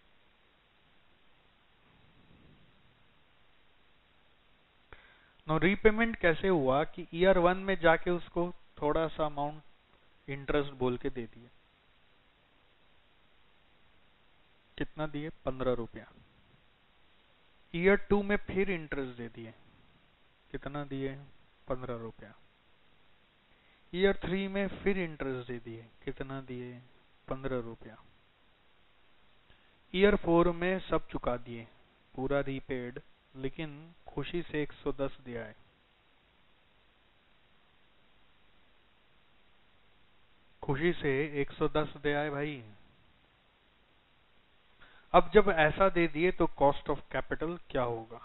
No repayment कैसे हुआ कि ईयर 1 में जाके उसको थोड़ा सा अमाउंट इंटरेस्ट बोल के दे दिए। कितना दिए? 15 रुपया। ईयर 2 में फिर इंटरेस्ट दे दिए, कितना दिए? 15 रुपया। ईयर 3 में फिर इंटरेस्ट दे दिए, कितना दिए? 15 रुपया। ईयर 4 में सब चुका दिए, पूरा रीपेड, लेकिन खुशी से 110 दिया है। खुशी से 110 दिया है भाई। अब जब ऐसा दे दिए तो कॉस्ट ऑफ कैपिटल क्या होगा?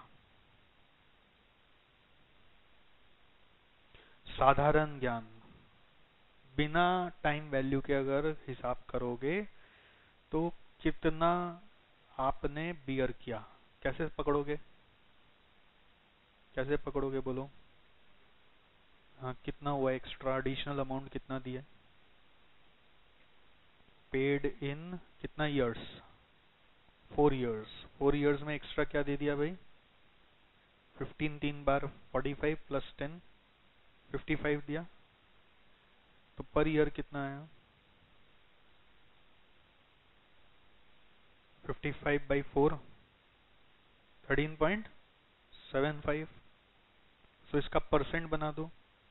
साधारण ज्ञान, बिना टाइम वैल्यू के अगर हिसाब करोगे तो कितना आपने बियर किया, कैसे पकड़ोगे? कैसे पकड़ोगे बोलो? हाँ, कितना हुआ एक्स्ट्रा, एडिशनल अमाउंट कितना दिया? पेड इन कितना ईयर्स? 4 ईयर्स। 4 ईयर्स में एक्स्ट्रा क्या दे दिया भाई? 15 3 बार 45 प्लस 10 55 दिया, तो पर ईयर कितना आया? 55 बाई 4 13.75। सो इसका परसेंट बना दो,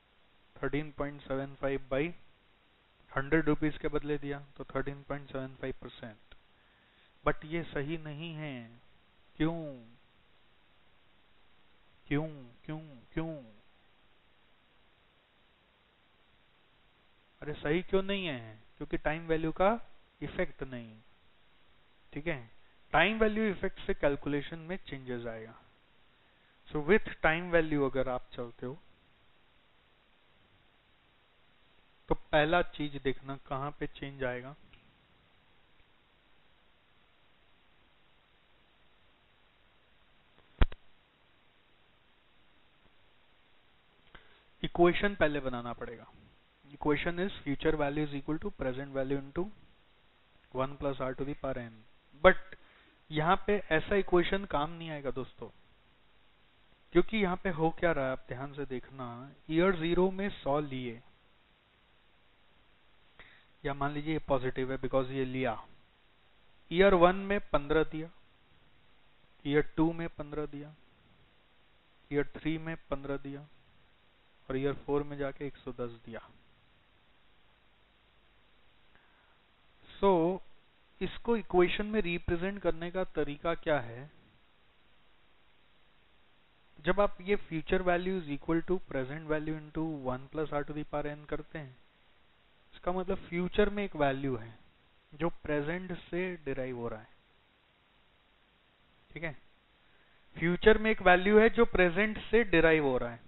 13.75 बाई 100 रुपीज के बदले दिया तो 13.75%। बट ये सही नहीं है। क्यों क्यों क्यों क्यों? अरे सही क्यों नहीं है? क्योंकि टाइम वैल्यू का इफेक्ट नहीं। ठीक है, टाइम वैल्यू इफेक्ट से कैलकुलेशन में चेंजेस आएगा। सो विथ टाइम वैल्यू अगर आप चलते हो तो पहला चीज देखना कहां पे चेंज आएगा। इक्वेशन पहले बनाना पड़ेगा। Equation is future value is equal to present value into 1 plus r to the power n। But यहाँ पे ऐसा इक्वेशन काम नहीं आएगा दोस्तों, क्योंकि यहाँ पे हो क्या रहा है आप ध्यान से देखना। ईयर 0 में 100 लिए, या मान लीजिए पॉजिटिव है बिकॉज ये लिया। ईयर 1 में 15 दिया, ईयर 2 में 15 दिया, ईयर 3 में 15 दिया, और ईयर 4 में जाके 110 दिया। सो इसको इक्वेशन में रिप्रेजेंट करने का तरीका क्या है? जब आप ये future value is equal to present value into 1 plus r to the power n करते हैं, इसका मतलब फ्यूचर में एक वैल्यू है जो प्रेजेंट से डिराइव हो रहा है। ठीक है, फ्यूचर में एक वैल्यू है जो प्रेजेंट से डिराइव हो रहा है,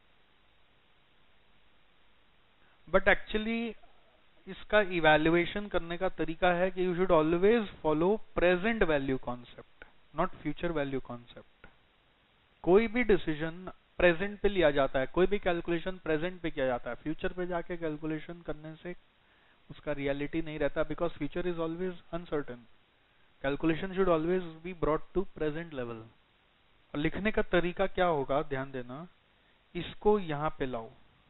बट एक्चुअली इसका इवैल्यूएशन करने का तरीका है कि you should always follow present value concept, not future value concept. कोई भी डिसीजन प्रेजेंट पे लिया जाता है, कोई भी कैलकुलेशन प्रेजेंट पे किया जाता है, फ्यूचर पे जाके कैलकुलेशन करने से उसका रियलिटी नहीं रहता, because future is always uncertain. Calculation should always be brought to present level. और लिखने का तरीका क्या होगा, ध्यान देना, इसको यहां पे लाओ,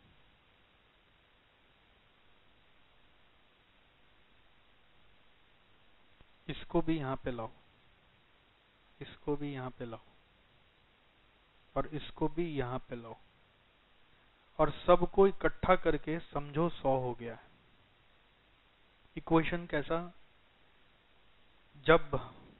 इसको भी यहां पे लाओ, इसको भी यहां पे लाओ, और इसको भी यहां पे लाओ, और सबको इकट्ठा करके समझो 100 हो गया है। इक्वेशन कैसा? जब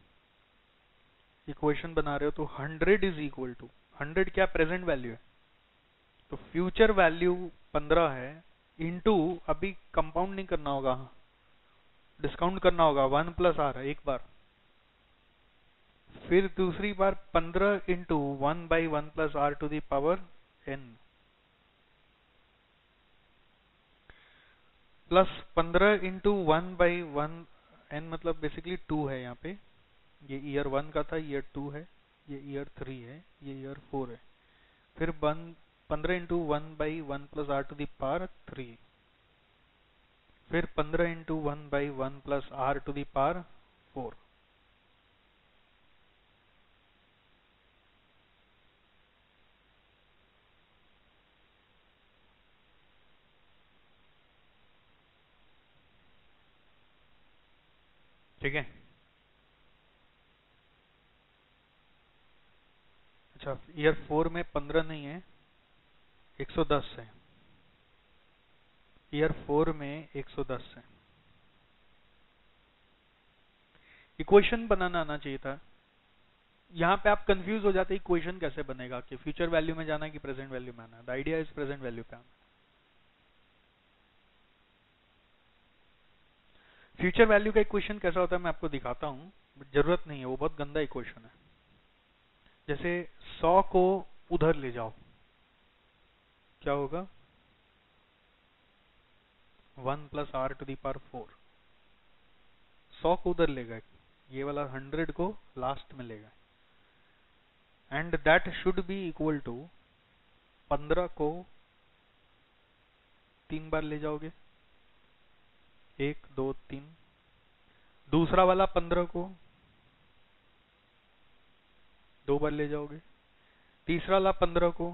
इक्वेशन बना रहे हो तो 100 इज इक्वल टू 100 क्या प्रेजेंट वैल्यू है, तो फ्यूचर वैल्यू 15 है इंटू, अभी कंपाउंड नहीं करना होगा, डिस्काउंट करना होगा, 1 प्लस आर एक बार, फिर दूसरी बार 15 into 1 by 1 plus r to the power n, plus 15 into 1 by 1 n, मतलब बेसिकली 2 है यहाँ पे, ये ईयर 1 का था, ईयर 2 है, ये ईयर 3 है, ये ईयर 4 है, फिर 15 into 1 by 1 plus r to the power 3, फिर 15 into 1 by 1 plus r to the power 4। ठीक है, अच्छा ईयर 4 में 15 नहीं है, 110 है, ईयर 4 में 110 है। इक्वेशन बनाना आना चाहिए था। यहाँ पे आप कंफ्यूज हो जाते, इक्वेशन कैसे बनेगा, कि फ्यूचर वैल्यू में जाना है कि प्रेजेंट वैल्यू में आना है। The idea is present value पे आना। फ्यूचर वैल्यू का इक्वेशन कैसा होता है मैं आपको दिखाता हूँ, जरूरत नहीं है, वो बहुत गंदा इक्वेशन है। जैसे 100 को उधर ले जाओ, क्या होगा, 1 plus r to the power 4। 100 को उधर ले गए, ये वाला 100 को लास्ट में ले गए, and that should be equal to 15 को 3 बार ले जाओगे, 1 2 3, दूसरा वाला 15 को 2 बार ले जाओगे, तीसरा वाला 15 को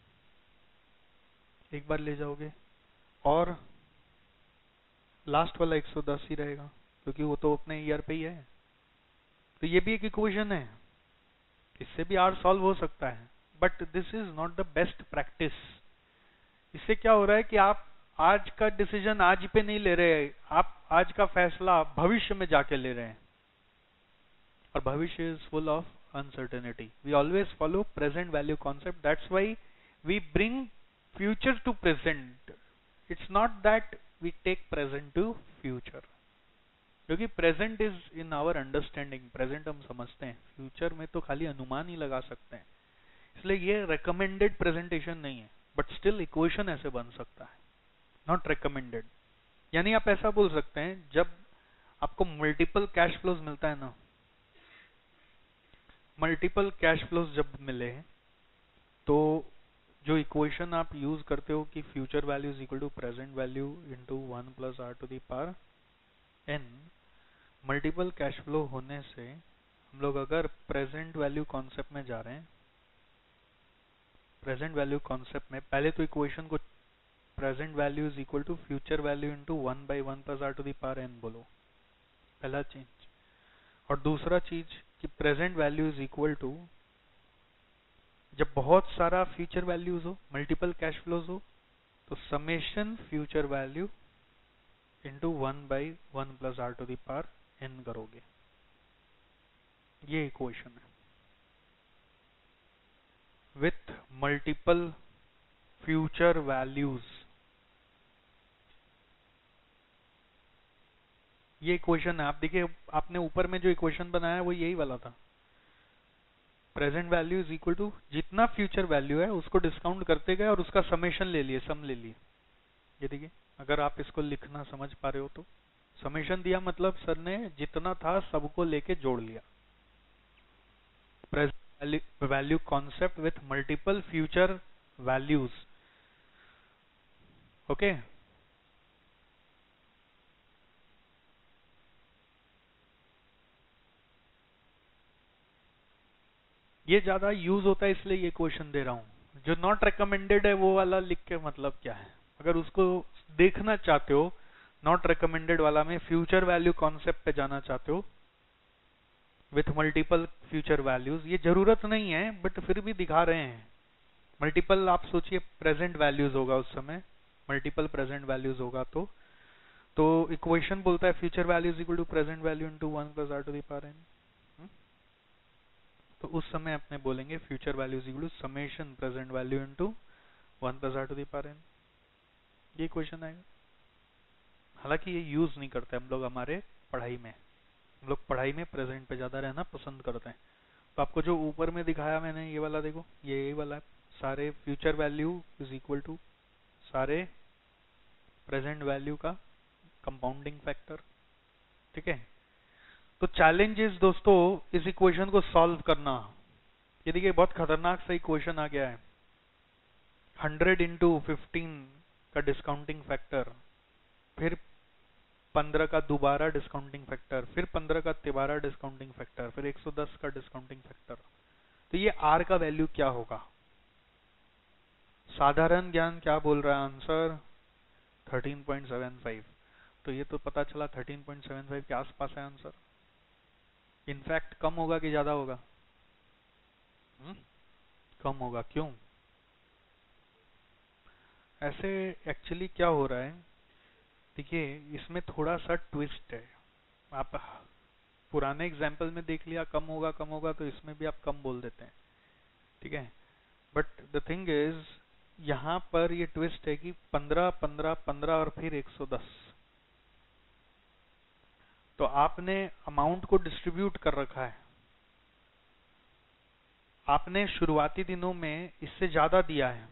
1 बार ले जाओगे, और लास्ट वाला 110 ही रहेगा, क्योंकि वो तो अपने ईयर पे ही है। तो ये भी एक इक्वेशन है, इससे भी आर सॉल्व हो सकता है, but this is not the best practice. इससे क्या हो रहा है कि आप आज का डिसीजन आज पे नहीं ले रहे, आप आज का फैसला भविष्य में जाके ले रहे हैं, और भविष्य is full of uncertainty. We always follow present value concept. That's why we bring future to present. It's not that we take present to future. क्योंकि present is in our understanding. Present हम समझते हैं, future में तो खाली अनुमान ही लगा सकते हैं, इसलिए ये recommended presentation नहीं है, but still equation ऐसे बन सकता है, not recommended. यानी आप ऐसा बोल सकते हैं, जब आपको multiple cash flows मिलता है ना, मल्टीपल कैश फ्लोज जब मिले, तो जो इक्वेशन आप यूज करते हो कि future value is equal to present value into 1 plus r to the power n, multiple cash flow होने से हम लोग अगर प्रेजेंट वैल्यू कॉन्सेप्ट में जा रहे हैं, प्रेजेंट वैल्यू कॉन्सेप्ट में पहले तो इक्वेशन को present value is equal to future value into 1 by 1 plus r to the power n बोलो, पहला चेंज। और दूसरा चीज कि present value is equal to, जब बहुत सारा फ्यूचर वैल्यूज हो, मल्टीपल कैश फ्लोज हो, तो summation future value into 1/1 plus r to the power n करोगे। ये इक्वेशन है विथ मल्टीपल फ्यूचर वैल्यूज। ये इक्वेशन है, आप देखिए आपने ऊपर में जो इक्वेशन बनाया है वो यही वाला था। Present value is equal to जितना फ्यूचर वैल्यू है उसको डिस्काउंट करते गए और उसका समेशन ले लिए, सम ले लिए। ये देखिए, अगर आप इसको लिखना समझ पा रहे हो तो समेशन दिया मतलब सर ने जितना था सबको लेके जोड़ लिया। Present value concept with multiple future values. Okay, ये ज्यादा यूज होता है इसलिए ये क्वेश्चन दे रहा हूं। जो नॉट रिकमेंडेड है वो वाला लिख के मतलब क्या है, अगर उसको देखना चाहते हो नॉट रिकमेंडेड वाला में फ्यूचर वैल्यू कॉन्सेप्ट पे जाना चाहते हो विथ मल्टीपल फ्यूचर वैल्यूज, ये जरूरत नहीं है बट फिर भी दिखा रहे हैं। मल्टीपल आप सोचिए प्रेजेंट वैल्यूज होगा उस समय, मल्टीपल प्रेजेंट वैल्यूज होगा तो इक्वेशन बोलता है future values equal to present value into 1 plus r to the power n. तो उस समय अपने बोलेंगे future values equal to summation present value into 1 plus r to the power n. ये क्वेश्चन आएगा। हालांकि ये यूज नहीं करते हम लोग हमारे पढ़ाई में, हम लोग पढ़ाई में प्रेजेंट पे ज्यादा रहना पसंद करते हैं। तो आपको जो ऊपर में दिखाया मैंने ये वाला देखो, ये यही वाला है। सारे future value is equal to सारे प्रेजेंट वैल्यू का कंपाउंडिंग फैक्टर। ठीक है, तो चैलेंज इज दोस्तों इस इक्वेशन को सॉल्व करना। ये देखिए बहुत खतरनाक सा इक्वेशन आ गया है। 100 इंटू 15 का डिस्काउंटिंग फैक्टर, फिर 15 का दोबारा डिस्काउंटिंग फैक्टर, फिर 15 का तिबारा डिस्काउंटिंग फैक्टर, फिर 110 का डिस्काउंटिंग फैक्टर। तो ये आर का वैल्यू क्या होगा? साधारण ज्ञान क्या बोल रहा है आंसर? 13.75। तो ये तो पता चला 13.75 के आसपास है आंसर। इनफैक्ट कम होगा कि ज्यादा होगा? कम होगा। क्यों? ऐसे एक्चुअली क्या हो रहा है, देखिए इसमें थोड़ा सा ट्विस्ट है। आप पुराने एग्जाम्पल में देख लिया कम होगा तो इसमें भी आप कम बोल देते हैं। ठीक है, बट द थिंग इज यहां पर ये ट्विस्ट है कि 15 15 15 और फिर 110। तो आपने अमाउंट को डिस्ट्रीब्यूट कर रखा है, आपने शुरुआती दिनों में इससे ज्यादा दिया है,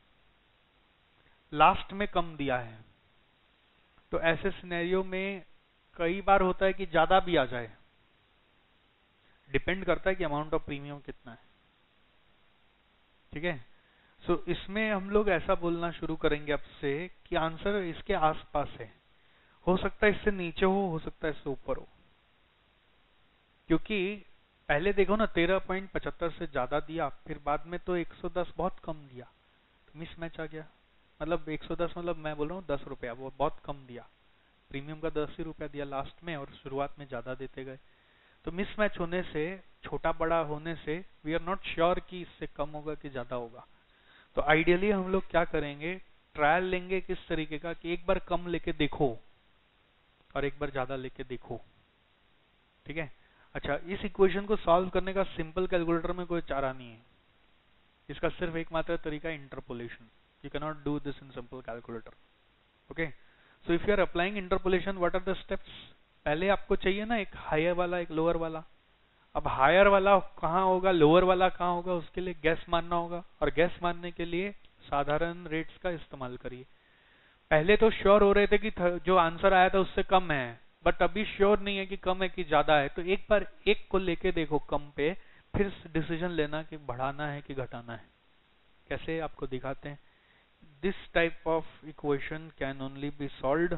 लास्ट में कम दिया है। तो ऐसे सिनेरियो में कई बार होता है कि ज्यादा भी आ जाए, डिपेंड करता है कि अमाउंट ऑफ प्रीमियम कितना है। ठीक है, सो इसमें हम लोग ऐसा बोलना शुरू करेंगे अब से कि आंसर इसके आसपास है। हो सकता है इससे नीचे हो सकता है इससे ऊपर हो, क्योंकि पहले देखो ना 13.75 से ज्यादा दिया, फिर बाद में तो 110 बहुत कम दिया, तो मिसमैच आ गया। मतलब 110 मतलब मैं बोल रहा हूँ 10 रुपया, वो बहुत कम दिया, प्रीमियम का 10 ही रुपया दिया लास्ट में और शुरुआत में ज्यादा देते गए। तो मिसमैच होने से, छोटा बड़ा होने से वी आर नॉट श्योर कि इससे कम होगा कि ज्यादा होगा। तो आइडियली हम लोग क्या करेंगे, ट्रायल लेंगे किस तरीके का कि एक बार कम लेके देखो और एक बार ज्यादा लेके देखो। ठीक है, अच्छा इस इक्वेशन को सॉल्व करने का सिंपल कैलकुलेटर में कोई चारा नहीं है, इसका सिर्फ एकमात्र तरीका interpolation. You can not do this in simple calculator. Okay, so if you are applying interpolation what are the steps? पहले आपको चाहिए ना एक हायर वाला एक लोअर वाला। अब हायर वाला कहाँ होगा, लोअर वाला कहाँ होगा, उसके लिए गैस मानना होगा, और गैस मानने के लिए साधारण रेट्स का इस्तेमाल करिए। पहले तो श्योर हो रहे थे कि जो आंसर आया था उससे कम है, बट अभी श्योर नहीं है कि कम है कि ज्यादा है। तो एक बार एक को लेके देखो कम पे, फिर डिसीजन लेना कि बढ़ाना है कि घटाना है। कैसे आपको दिखाते हैं। This type of equation can only be solved,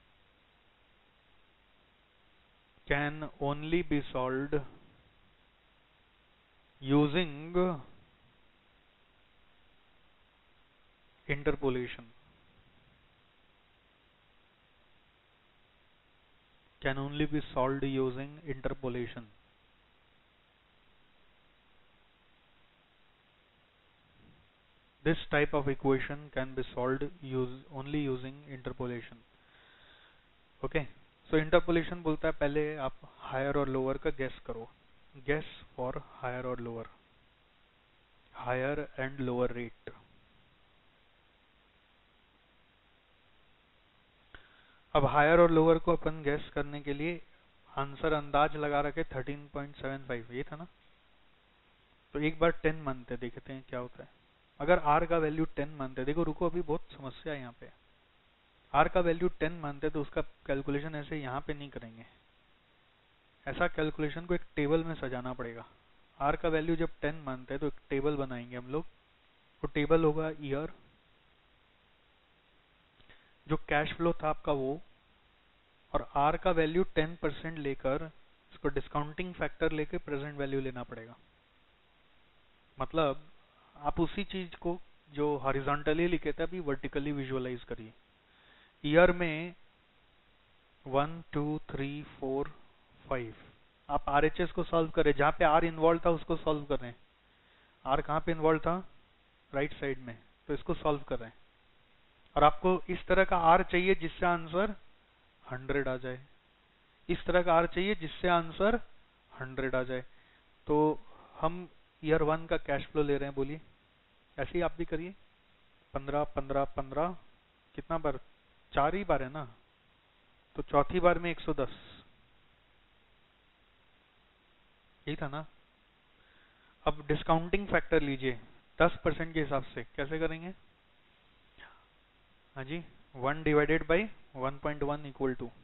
can only be solved using interpolation। can only be solved using interpolation. This type of equation can be solved only using interpolation. Okay, so interpolation बोलता है पहले आप higher और lower का guess करो, guess for higher और lower, higher and lower rate. अब higher और लोअर को अपन गेस करने के लिए आंसर अंदाज लगा रखे 13.75, ये था ना. तो एक बार 10 मानते देखते हैं क्या होता है. अगर r का वैल्यू 10 मानते, देखो रुको अभी बहुत समस्या है यहाँ पे. r का वैल्यू 10 मानते तो उसका कैलकुलेशन ऐसे यहाँ पे नहीं करेंगे, ऐसा कैलकुलेशन को एक टेबल में सजाना पड़ेगा. r का वैल्यू जब 10 मानते हैं तो एक टेबल बनाएंगे हम लोग. वो टेबल होगा ईयर, जो कैश फ्लो था आपका वो, और r का वैल्यू 10% लेकर इसको डिस्काउंटिंग फैक्टर लेके प्रेजेंट वैल्यू लेना पड़ेगा. मतलब आप उसी चीज को जो हॉरिजॉन्टली लिखे थे अभी वर्टिकली विजुअलाइज करिए. ईयर में 1 2 3 4 5 आप RHS को सॉल्व करें, जहां पे R इन्वॉल्व था उसको सॉल्व कर रहे हैं. R कहां पे इन्वॉल्व था? राइट साइड में, तो इसको सॉल्व कर रहे हैं. और आपको इस तरह का R चाहिए जिससे आंसर 100 आ जाए, इस तरह का R चाहिए जिससे आंसर 100 आ जाए. तो हम ईयर 1 का कैश फ्लो ले रहे हैं, बोलिए. ऐसे ही आप भी करिए. 15 15 15 कितना बार? 4 ही बार है ना, तो चौथी बार में 110, यही था ना. अब डिस्काउंटिंग फैक्टर लीजिए 10% के हिसाब से, कैसे करेंगे? हाँ जी, 1 डिवाइडेड बाई 1.1 इक्वल टू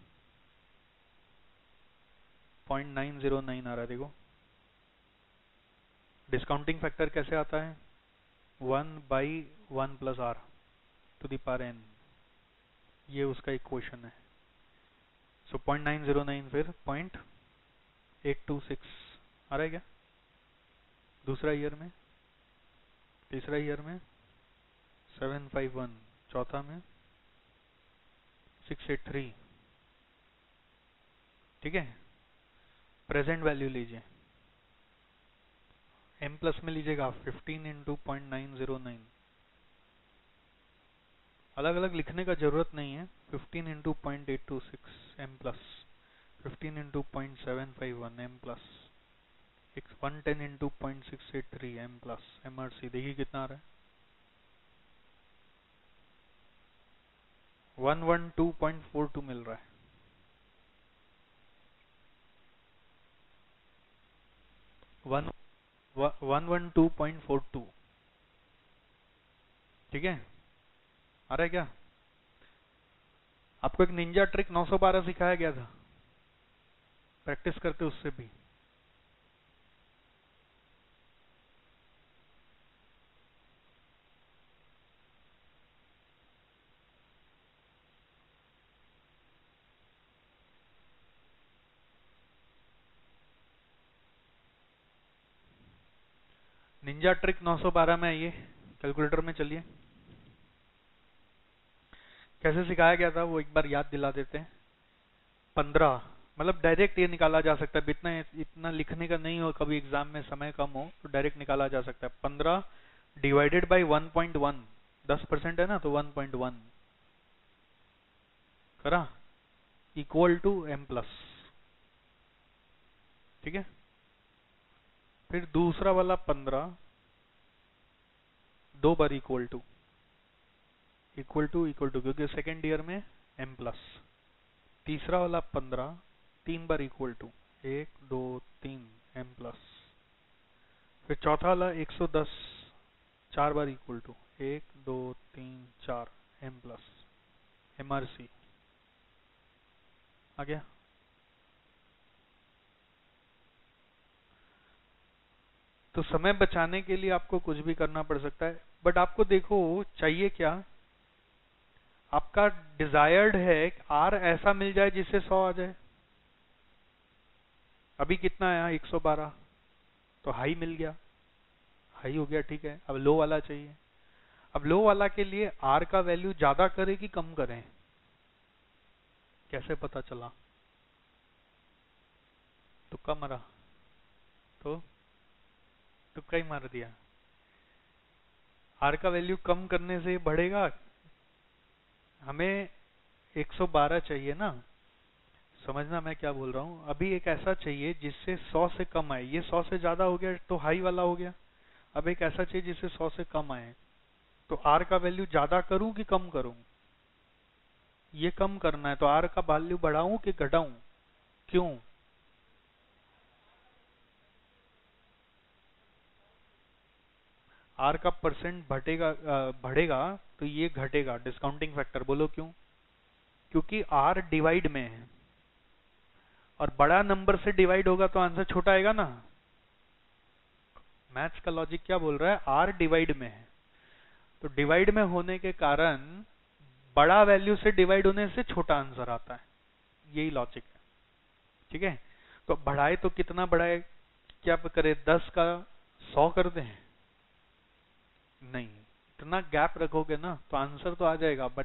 0.909 आ रहा है. देखो डिस्काउंटिंग फैक्टर कैसे आता है? 1/1 plus r to the power n, ये उसका इक्वेशन है. सो 0.909 फिर 0.826 आ रहा है क्या? दूसरा ईयर में, तीसरा ईयर में 751, चौथा में 683. ठीक है. प्रेजेंट वैल्यू लीजिए, m प्लस में लीजिएगा 15 इंटू 0.909. अलग अलग लिखने का जरूरत नहीं है. 15 into 0.826 m plus, 15 into 0.751 m plus, 110 into 0.683 m plus MRC. देखिए कितना आ रहा है? 112.42 मिल रहा है. 112.42. ठीक है, आ रहा है क्या? आपको एक निंजा ट्रिक 912 सिखाया गया था, प्रैक्टिस करते उससे भी. निंजा ट्रिक 912 में आइए, कैलकुलेटर में चलिए. कैसे सिखाया गया था वो एक बार याद दिला देते हैं. 15, मतलब डायरेक्ट ये निकाला जा सकता है, इतना इतना लिखने का नहीं हो, कभी एग्जाम में समय कम हो तो डायरेक्ट निकाला जा सकता है. 15 डिवाइडेड बाई 1.1, 10% है ना, तो 1.1 करा, इक्वल टू m प्लस. ठीक है. फिर दूसरा वाला 15 दो बार इक्वल टू, क्योंकि सेकेंड ईयर में m प्लस. तीसरा वाला 15 तीन बार इक्वल टू, 1 2 3 m प्लस. फिर चौथा वाला 110 चार बार equal to, 1 2 3 4 m plus MRC. आ गया? तो समय बचाने के लिए आपको कुछ भी करना पड़ सकता है, बट आपको देखो चाहिए क्या? आपका डिजायर्ड है R ऐसा मिल जाए जिससे 100 आ जाए. अभी कितना आया? 112, तो हाई मिल गया, हाई हो गया. ठीक है, अब लो वाला चाहिए. अब लो वाला के लिए R का वैल्यू ज्यादा करें कि कम करें? कैसे पता चला? तुक्का मारा तो तुक्का ही मार दिया। आर का वैल्यू कम करने से बढ़ेगा। हमें 112 चाहिए ना। समझना मैं क्या बोल रहा हूँ। अभी एक ऐसा चाहिए जिससे 100 से कम आए। ये 100 से ज्यादा हो गया तो हाई वाला हो गया। अब एक ऐसा चाहिए जिससे 100 से कम आए। तो आर का वैल्यू ज्यादा करूं कि कम करूं? ये कम करना है तो आर का वैल्यू बढ़ाऊं कि घटाऊं? क्यों? आर का परसेंट बढ़ेगा तो ये घटेगा। डिस्काउंटिंग फैक्टर बोलो क्यों? क्योंकि आर डिवाइड में है और बड़ा नंबर से डिवाइड होगा तो आंसर छोटा आएगा ना। मैथ्स का लॉजिक क्या बोल रहा है? आर डिवाइड में है तो डिवाइड में होने के कारण बड़ा वैल्यू से डिवाइड होने से छोटा आंसर आता है। यही लॉजिक है। ठीक है। तो बढ़ाए तो कितना बढ़ाए? क्या करे? 10 का 100 कर दें? नहीं। इतना गैप रखोगे ना तो आंसर तो आ जाएगा बट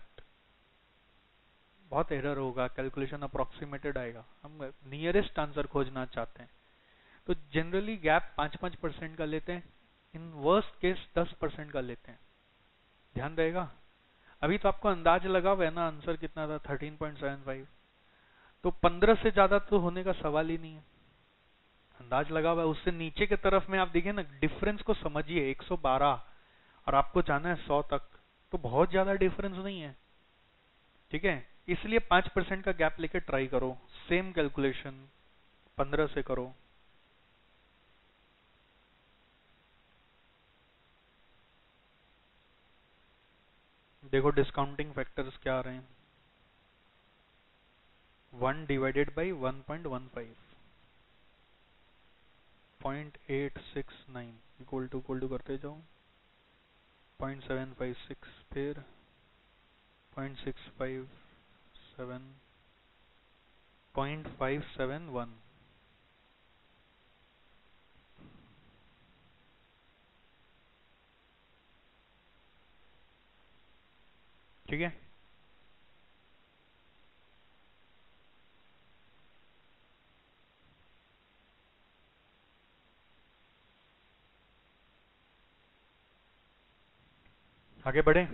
बहुत एरर होगा। कैलकुलेशन अप्रोक्सीमेटेड आएगा। हम नियरेस्ट आंसर खोजना चाहते हैं तो जनरली गैप 5-5% का लेते हैं। इन वर्स्ट केस 10% का लेते हैं। ध्यान रहेगा। अभी तो आपको अंदाज लगा हुआ है ना आंसर कितना था? 13.75। तो 15 से ज्यादा तो होने का सवाल ही नहीं है। अंदाज लगा हुआ है। उससे नीचे की तरफ में आप देखिए ना, डिफरेंस को समझिए। 112 और आपको जाना है 100 तक, तो बहुत ज्यादा डिफरेंस नहीं है। ठीक है। इसलिए 5% का गैप लेके ट्राई करो। सेम कैलकुलेशन 15 से करो। देखो डिस्काउंटिंग फैक्टर्स क्या आ रहे हैं। 1 डिवाइडेड बाई 1.15, 0.869 इक्वल टू करते जाओ। 0.756, फिर 0.657, 0.571। ठीक है। आगे बढ़े।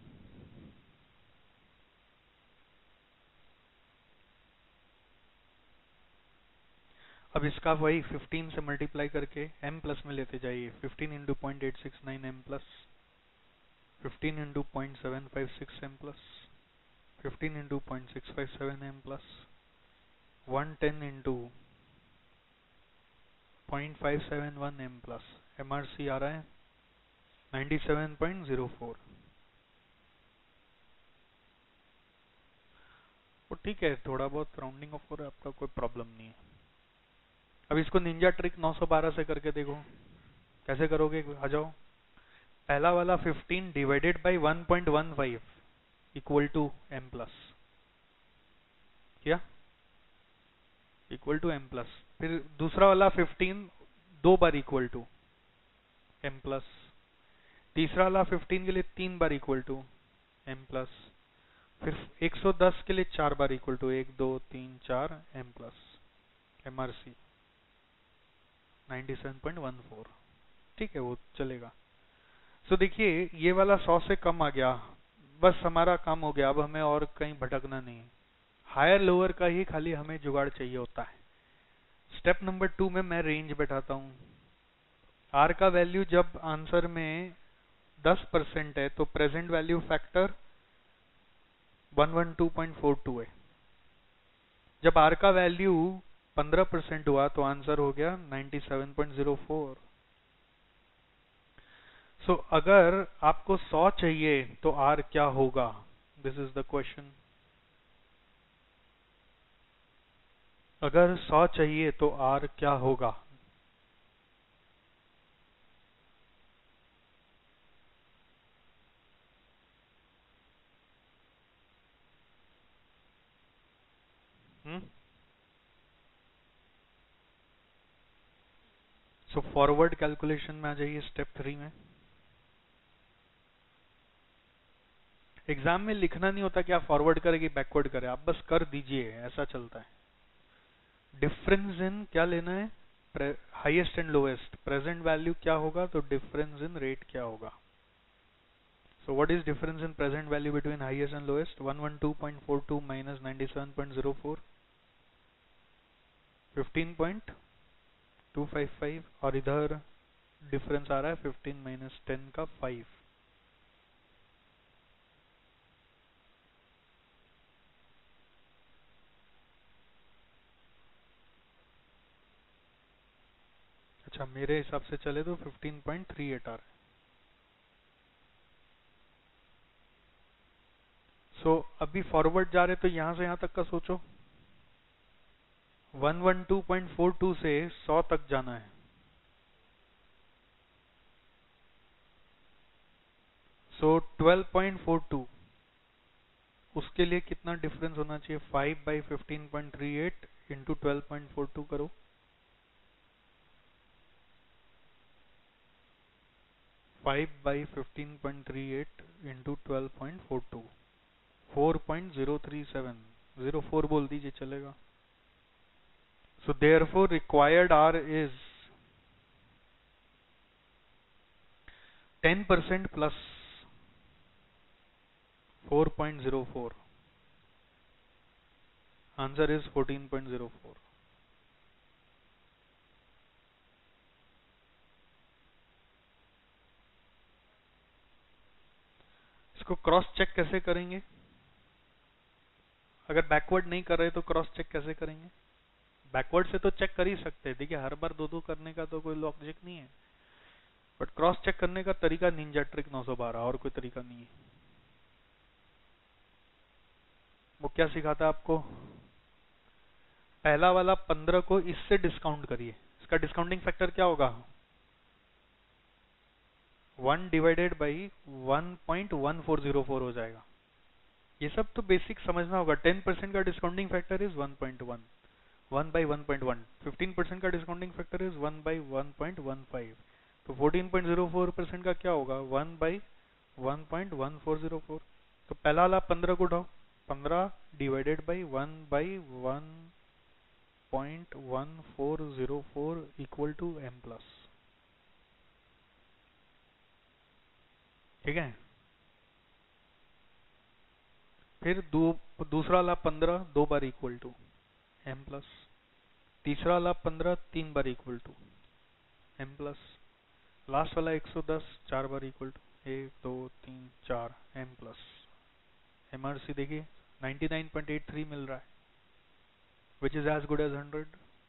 अब इसका वही 15 से मल्टीप्लाई करके m प्लस में लेते जाइए। 15 into 0.869 m plus, 15 into 0.756 m plus, 15 into 0.657 m plus, 110 into 0.571 m plus. MRC आ रहा है 97.04। वो ठीक है, थोड़ा बहुत राउंडिंग ऑफ हो रहा है आपका, कोई प्रॉब्लम नहीं है। अब इसको निंजा ट्रिक 912 से करके देखो कैसे करोगे। आ जाओ। पहला वाला 15 divided by 1.15 equal to m plus किया, इक्वल टू m प्लस। फिर दूसरा वाला 15 दो बार इक्वल टू m प्लस। तीसरा वाला 15 के लिए 3 बार इक्वल टू m प्लस। फिर 110 के लिए 4 बार equal to 1 2 3 4 m plus. MRC 97.14। ठीक है, वो चलेगा। सो देखिए ये वाला 100 से कम आ गया, बस हमारा काम हो गया। अब हमें और कहीं भटकना नहीं है। हायर लोअर का ही खाली हमें जुगाड़ चाहिए होता है। स्टेप नंबर 2 में मैं रेंज बैठाता हूँ। आर का वैल्यू जब आंसर में 10% है तो प्रेजेंट वैल्यू फैक्टर 112.42 है। जब आर का वैल्यू 15% हुआ तो आंसर हो गया 97.04। सो अगर आपको 100 चाहिए तो आर क्या होगा? This is the question. अगर 100 चाहिए तो आर क्या होगा? सो फॉरवर्ड कैलकुलेशन में आ जाइए स्टेप 3 में। एग्जाम में लिखना नहीं होता कि आप फॉरवर्ड करें कि बैकवर्ड करें, आप बस कर दीजिए, ऐसा चलता है। डिफरेंस इन क्या लेना है, highest and lowest, present value क्या होगा तो डिफरेंस इन रेट क्या होगा। So what is difference in present value between highest and lowest? 112.42 minus 97.04, 15.255, और इधर डिफरेंस आ रहा है 15 माइनस 10 का 5। अच्छा मेरे हिसाब से चले तो 15.38 आ रहा है। सो अभी फॉरवर्ड जा रहे तो यहां से यहां तक का सोचो, 112.42 से 100 तक जाना है। सो 12.42, उसके लिए कितना डिफरेंस होना चाहिए, 5/15.38 इंटू 12.42 करो, 5/15.38 इंटू 12.42, 4.037, 04 बोल दीजिए चलेगा। So therefore required r is 10% plus 4.04, answer is 14.04। इसको क्रॉस चेक कैसे करेंगे, अगर बैकवर्ड नहीं कर रहे तो क्रॉस चेक कैसे करेंगे। बैकवर्ड से तो चेक कर ही सकते हैं, देखिए हर बार दो दो करने का तो कोई लॉजिक नहीं है, बट क्रॉस चेक करने का तरीका निंजा ट्रिक 912, और कोई तरीका नहीं है। वो क्या सिखाता है आपको, पहला वाला 15 को इससे डिस्काउंट करिए, इसका डिस्काउंटिंग फैक्टर क्या होगा, 1 डिवाइडेड बाई 1.1404 हो जाएगा। ये सब तो बेसिक समझना होगा। 10% का डिस्काउंटिंग फैक्टर इज 1.1, 1/1.1, 15% का डिस्काउंटिंग फैक्टर इज 1/1.15, तो 14.04% का क्या होगा, 1/1.1404। तो पहला वाला 15 को उठाओ, 15 divided by 1/1.1404 equal to m plus, ठीक है। फिर दूसरा वाला 15 दो बार इक्वल टू m प्लस, तीसरा वाला 15 तीन बार equal to m plus, last वाला 110 चार बार equal to 1 2 3 4 m plus. MRC देखिए 99.83 मिल रहा है, which is as good as 100।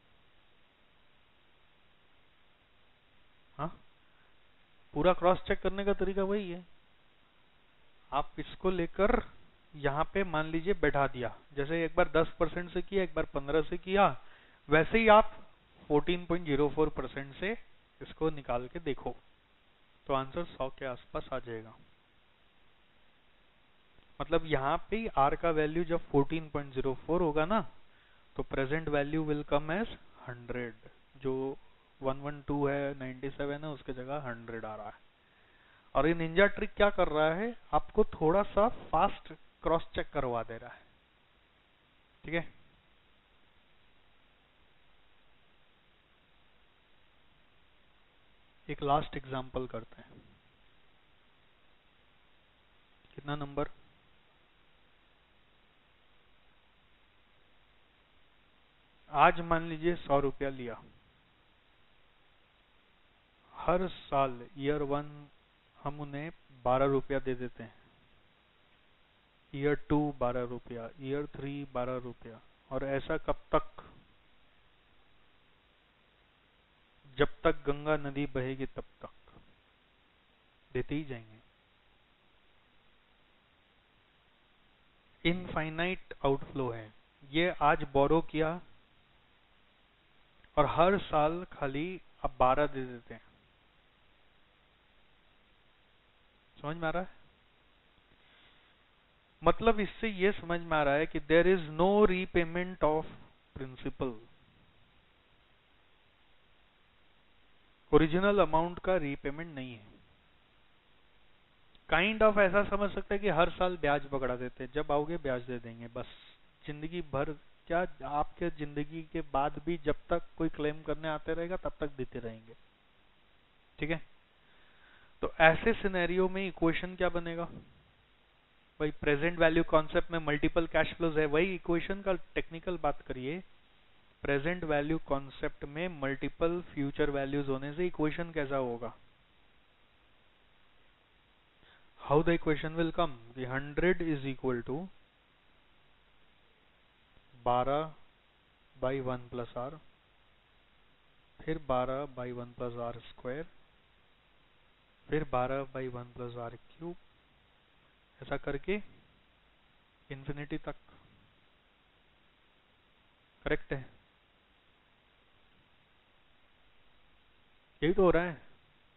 हाँ, पूरा क्रॉस चेक करने का तरीका वही है। आप इसको लेकर यहाँ पे मान लीजिए बैठा दिया, जैसे एक बार 10% से किया, एक बार 15 से किया, वैसे ही आप 14.04% से इसको निकाल के देखो, तो आंसर 100 के आसपास आ जाएगा। मतलब यहाँ पे आर का वैल्यू जब 14.04 होगा ना, तो present value will come as 100, जो 112 है 97 है उसके जगह 100 आ रहा है। और ये निंजा ट्रिक क्या कर रहा है, आपको थोड़ा सा फास्ट क्रॉस चेक करवा दे रहा है, ठीक है। एक लास्ट एग्जांपल करते हैं, कितना नंबर, आज मान लीजिए 100 रुपया लिया, हर साल ईयर 1 हम उन्हें 12 रुपया दे देते हैं, ईयर 2 12 रुपया, ईयर 3 12 रुपया, और ऐसा कब तक, जब तक गंगा नदी बहेगी तब तक देते ही जाएंगे। इनफाइनाइट आउटफ्लो है ये, आज बोरो किया और हर साल खाली अब 12 दे देते हैं। समझ में आ रहा है, मतलब इससे ये समझ में आ रहा है कि there is no repayment of principal, original amount का रीपेमेंट नहीं है। काइंड ऑफ ऐसा समझ सकते हैं कि हर साल ब्याज पकड़ा देते हैं, जब आओगे ब्याज दे देंगे, बस जिंदगी भर क्या आपके जिंदगी के बाद भी जब तक कोई क्लेम करने आते रहेगा तब तक देते रहेंगे। ठीक है, तो ऐसे सिनेरियो में इक्वेशन क्या बनेगा? वही प्रेजेंट वैल्यू कॉन्सेप्ट में मल्टीपल कैश फ्लोज है, वही इक्वेशन का टेक्निकल बात करिए। प्रेजेंट वैल्यू कॉन्सेप्ट में मल्टीपल फ्यूचर वैल्यूज होने से इक्वेशन कैसा होगा? How the equation will come? 100 is equal to 12/1+r, फिर 12/1+r², फिर 12/1+r³, ऐसा करके इंफिनिटी तक। करेक्ट है? यही तो हो रहा है।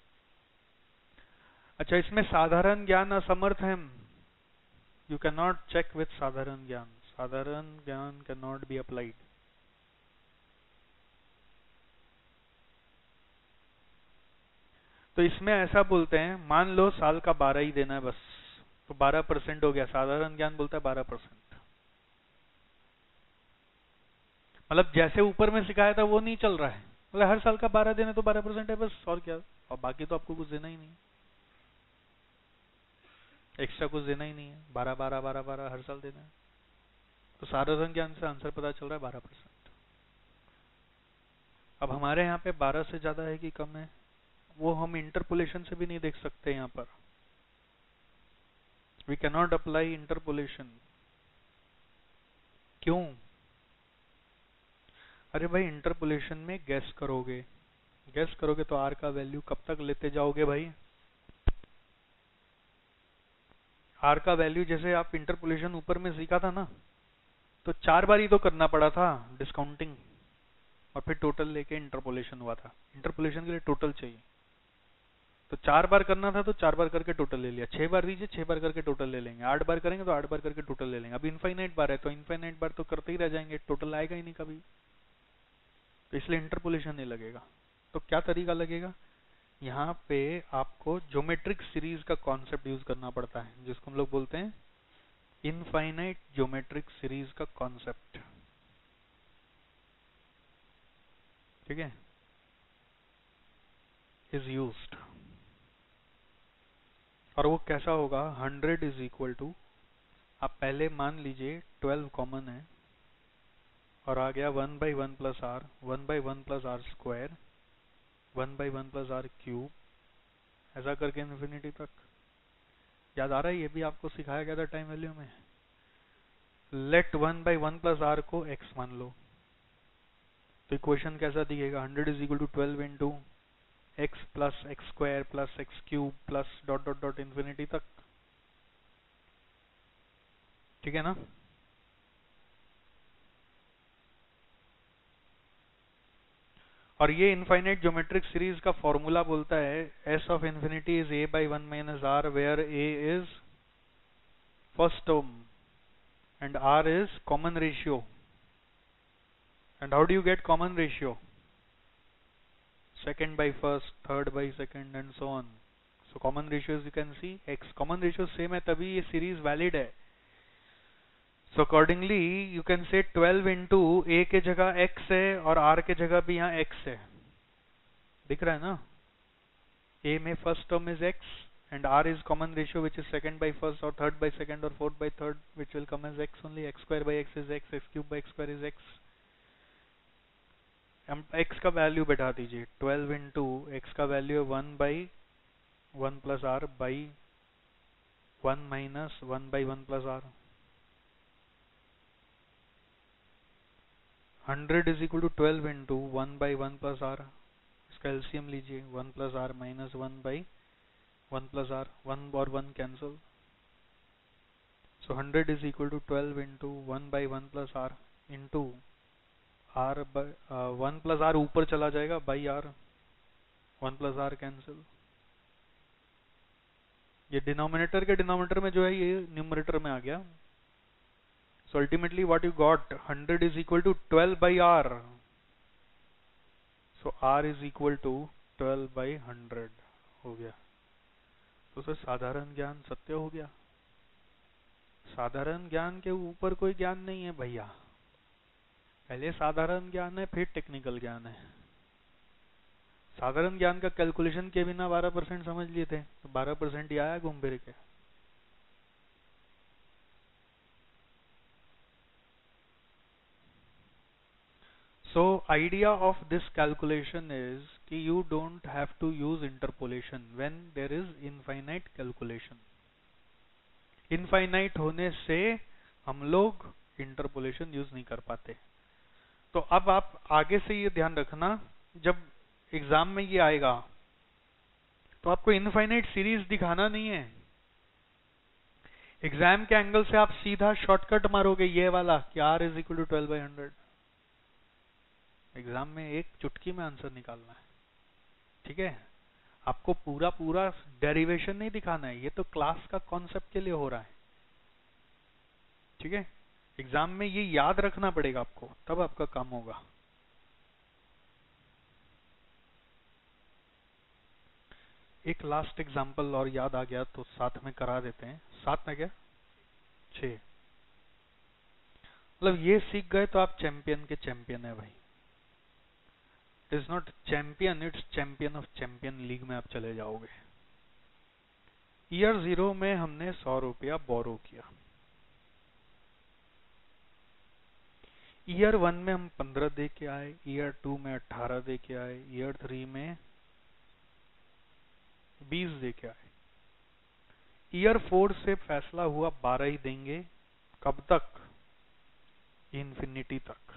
अच्छा, इसमें साधारण ज्ञान असमर्थ है। You can not check with साधारण ज्ञान, साधारण ज्ञान कैन नॉट बी अप्लाइड। तो इसमें ऐसा बोलते हैं, मान लो साल का 12 ही देना है बस, तो 12% हो गया। साधारण ज्ञान बोलता है 12%। मतलब जैसे ऊपर में सिखाया था वो नहीं चल रहा है। मतलब हर साल का 12 देना तो 12% है बस, और क्या। और बाकी तो आपको कुछ देना ही नहीं, एक्स्ट्रा कुछ देना ही नहीं है। 12 12 12 12 हर साल देना है। तो साधारण ज्ञान से आंसर पता चल रहा है 12%। अब हमारे यहाँ पे 12 से ज्यादा है कि कम है, वो हम इंटरपोलेशन से भी नहीं देख सकते। यहाँ पर we can not apply interpolation. क्यों? अरे भाई, इंटरपोलेशन में गैस करोगे, गैस करोगे तो आर का वैल्यू कब तक लेते जाओगे भाई? आर का वैल्यू जैसे आप इंटरपोलेशन ऊपर में सीखा था ना, तो 4 बार ही तो करना पड़ा था डिस्काउंटिंग, और फिर टोटल लेके इंटरपोलेशन हुआ था। इंटरपोलेशन के लिए टोटल चाहिए, तो 4 बार करना था तो 4 बार करके टोटल ले लिया। 6 बार दीजिए, 6 बार करके टोटल ले लेंगे। 8 बार करेंगे तो 8 बार करके टोटल ले लेंगे। अब इनफाइनाइट बार है तो इनफाइनाइट बार तो करते ही रह जाएंगे, टोटल आएगा ही नहीं कभी, तो इसलिए इंटरपोलेशन नहीं लगेगा। तो क्या तरीका लगेगा? यहाँ पे आपको ज्योमेट्रिक सीरीज का कॉन्सेप्ट यूज करना पड़ता है, जिसको हम लोग बोलते हैं इनफाइनाइट ज्योमेट्रिक सीरीज का कॉन्सेप्ट। ठीक है, इज यूज्ड। और वो कैसा होगा? 100 इज इक्वल टू, आप पहले मान लीजिए 12 कॉमन है, और आ गया 1/1+r, 1/1+r², 1/1+r³, ऐसा करके इन्फिनिटी तक। याद आ रहा है? ये भी आपको सिखाया गया था टाइम वैल्यू में। लेट 1/1+r को x मान लो, तो इक्वेशन कैसा दिखेगा? 100 is equal to 12 into x plus x² plus x³ plus dot dot dot infinity तक। ठीक है ना? और ये इनफाइनाइट ज्योमेट्रिक सीरीज का फॉर्मूला बोलता है s of infinity is a/1 - r, where a is first term and r is common ratio. And how do you get common ratio? Second by first, third by second, and so on. So common ratios you can see x. Common ratio same है तभी ये series valid है. So accordingly you can say 12 into a के जगह x है और r के जगह भी यहाँ x है. दिख रहा है ना? a में first term is x and r is common ratio which is second by first or third by second or fourth by third, which will come as x only. x² by x is x, x³ by x² is x. हम x का value बैठा दीजिए, 12 इंटू x का value है 1/1+r by 1 minus 1/1+r। 100 is equal to 12 into 1/1+r, इसका LCM लीजिए, 1+r minus 1/1+r, 1 और 1 cancel. So 100 is equal to 12 into 1/1+r into r, 1+r ऊपर चला जाएगा बाई r, 1+r कैंसिल। ये डिनोमिनेटर के डिनोमिनेटर में जो है ये न्यूमरेटर में आ गया। So ultimately what you got, 100 is equal to 12/r। So r is equal to 12/100 हो गया। तो सर साधारण ज्ञान सत्य हो गया। साधारण ज्ञान के ऊपर कोई ज्ञान नहीं है भैया। पहले साधारण ज्ञान है, फिर टेक्निकल ज्ञान है। साधारण ज्ञान का कैलकुलेशन के बिना 12% समझ लिए थे, तो 12% ही आया घूम फिर के। So idea of this calculation is कि you don't have to use interpolation when there is infinite calculation। Infinite होने से हम लोग इंटरपोलेशन यूज नहीं कर पाते। तो अब आप आगे से ये ध्यान रखना, जब एग्जाम में ये आएगा तो आपको इनफाइनाइट सीरीज दिखाना नहीं है। एग्जाम के एंगल से आप सीधा शॉर्टकट मारोगे ये वाला कि R is equal to 12/100। Exam में एक चुटकी में आंसर निकालना है, ठीक है। आपको पूरा पूरा डेरिवेशन नहीं दिखाना है, ये तो क्लास का कॉन्सेप्ट के लिए हो रहा है, ठीक है। एग्जाम में ये याद रखना पड़ेगा आपको, तब आपका काम होगा। एक लास्ट एग्जांपल और याद आ गया तो साथ में करा देते हैं। 7 में क्या 6, मतलब ये सीख गए तो आप चैंपियन के चैंपियन है भाई। It is not champion, it's champion of champion league में आप चले जाओगे। ईयर 0 में हमने 100 रुपया बोरो किया। ईयर 1 में हम 15 दे के आए, ईयर 2 में 18 दे के आए, ईयर 3 में 20 दे के आए। ईयर 4 से फैसला हुआ 12 ही देंगे। कब तक? इन्फिनिटी तक।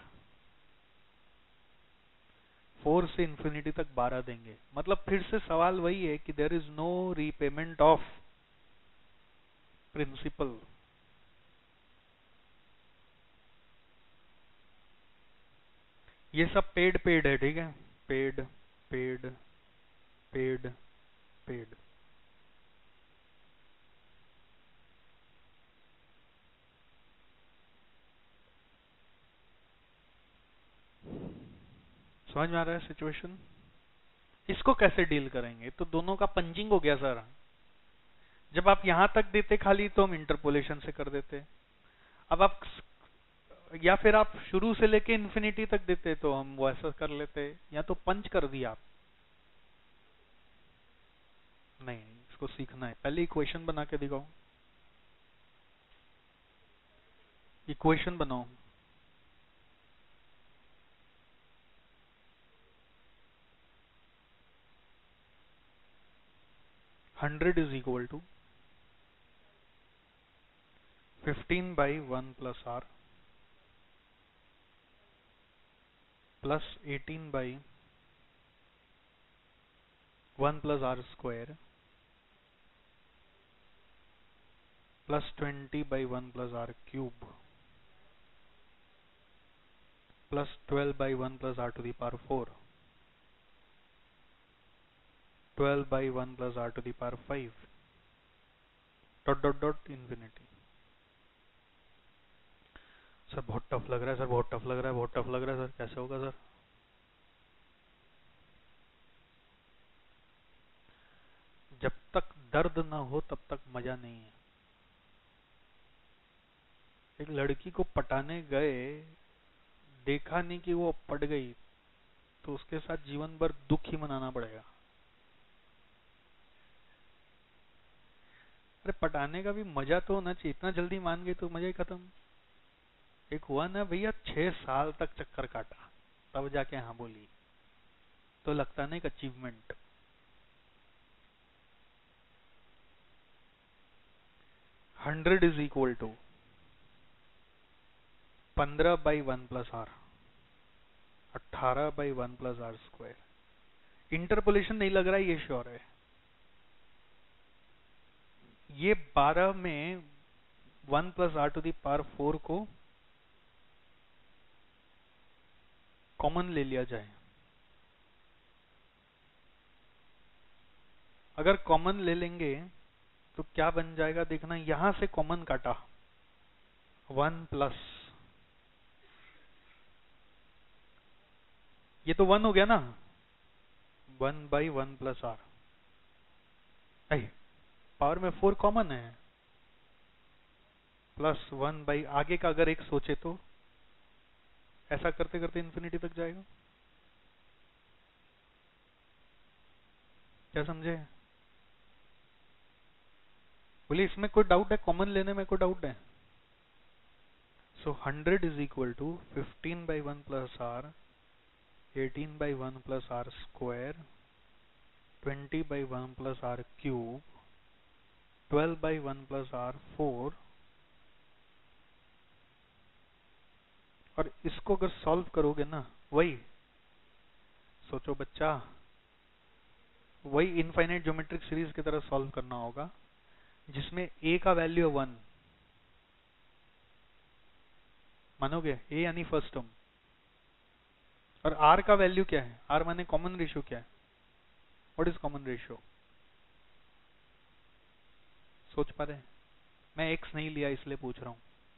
4 से इन्फिनिटी तक 12 देंगे। मतलब फिर से सवाल वही है कि there is no repayment of principal. ये सब पेड पेड है, ठीक है। Paid paid paid paid. समझ में आ रहा है सिचुएशन? इसको कैसे डील करेंगे? तो दोनों का पंचिंग हो गया सर। जब आप यहां तक देते खाली तो हम इंटरपोलेशन से कर देते। अब आप या फिर आप शुरू से लेके इन्फिनिटी तक देते तो हम वो ऐसा कर लेते, या तो पंच कर दिया आप। नहीं, इसको सीखना है। पहले इक्वेशन बना के दिखाओ। इक्वेशन बनाओ। Hundred is equal to 15/1 plus R plus 18/1 plus R square plus 20/1 plus R cube plus 12/1 plus R to the power 4, 12/1 plus R to the power 5 dot dot dot infinity. Sir बहुत tough लग रहा है, sir बहुत tough लग रहा है, बहुत tough लग रहा है सर, कैसे होगा सर? जब तक दर्द ना हो तब तक मजा नहीं है। एक लड़की को पटाने गए, देखा नहीं कि वो पट गई, तो उसके साथ जीवन भर दुख ही मनाना पड़ेगा। अरे पटाने का भी मजा तो होना चाहिए। इतना जल्दी मान गई तो मजा ही खत्म। एक हुआ ना भैया 6 साल तक चक्कर काटा, तब जाके हाँ बोली, तो लगता ना एक achievement. Hundred is equal to 15/1 plus R, 18/1 plus R square. Interpolation नहीं लग रहा है, ये श्योर है। ये 12 में 1 plus R to the power 4 को कॉमन ले लिया जाए। अगर कॉमन ले लेंगे तो क्या बन जाएगा देखना। यहां से कॉमन काटा 1 प्लस, ये तो 1 हो गया ना, 1/1 प्लस R। पावर में 4 कॉमन है, प्लस 1 बाई आगे का अगर एक सोचे तो ऐसा करते करते इन्फिनिटी तक जाएगा। क्या समझे? बोलिए इसमें कोई डाउट है? कॉमन लेने में कोई डाउट है? So 100 is equal to 15/1 plus r, 18/1 plus are square, 20/1 plus are cube, 12/1 plus r 4। और इसको अगर सॉल्व करोगे ना, वही सोचो बच्चा, वही इनफाइनाइट ज्योमेट्रिक सीरीज की तरह सॉल्व करना होगा, जिसमें a का वैल्यू है 1, मानोगे? a यानी फर्स्ट टर्म। और r का वैल्यू क्या है? r माने कॉमन रेशियो क्या है? What is common ratio? सोच पा रहे हैं? मैं x नहीं लिया इसलिए पूछ रहा हूं।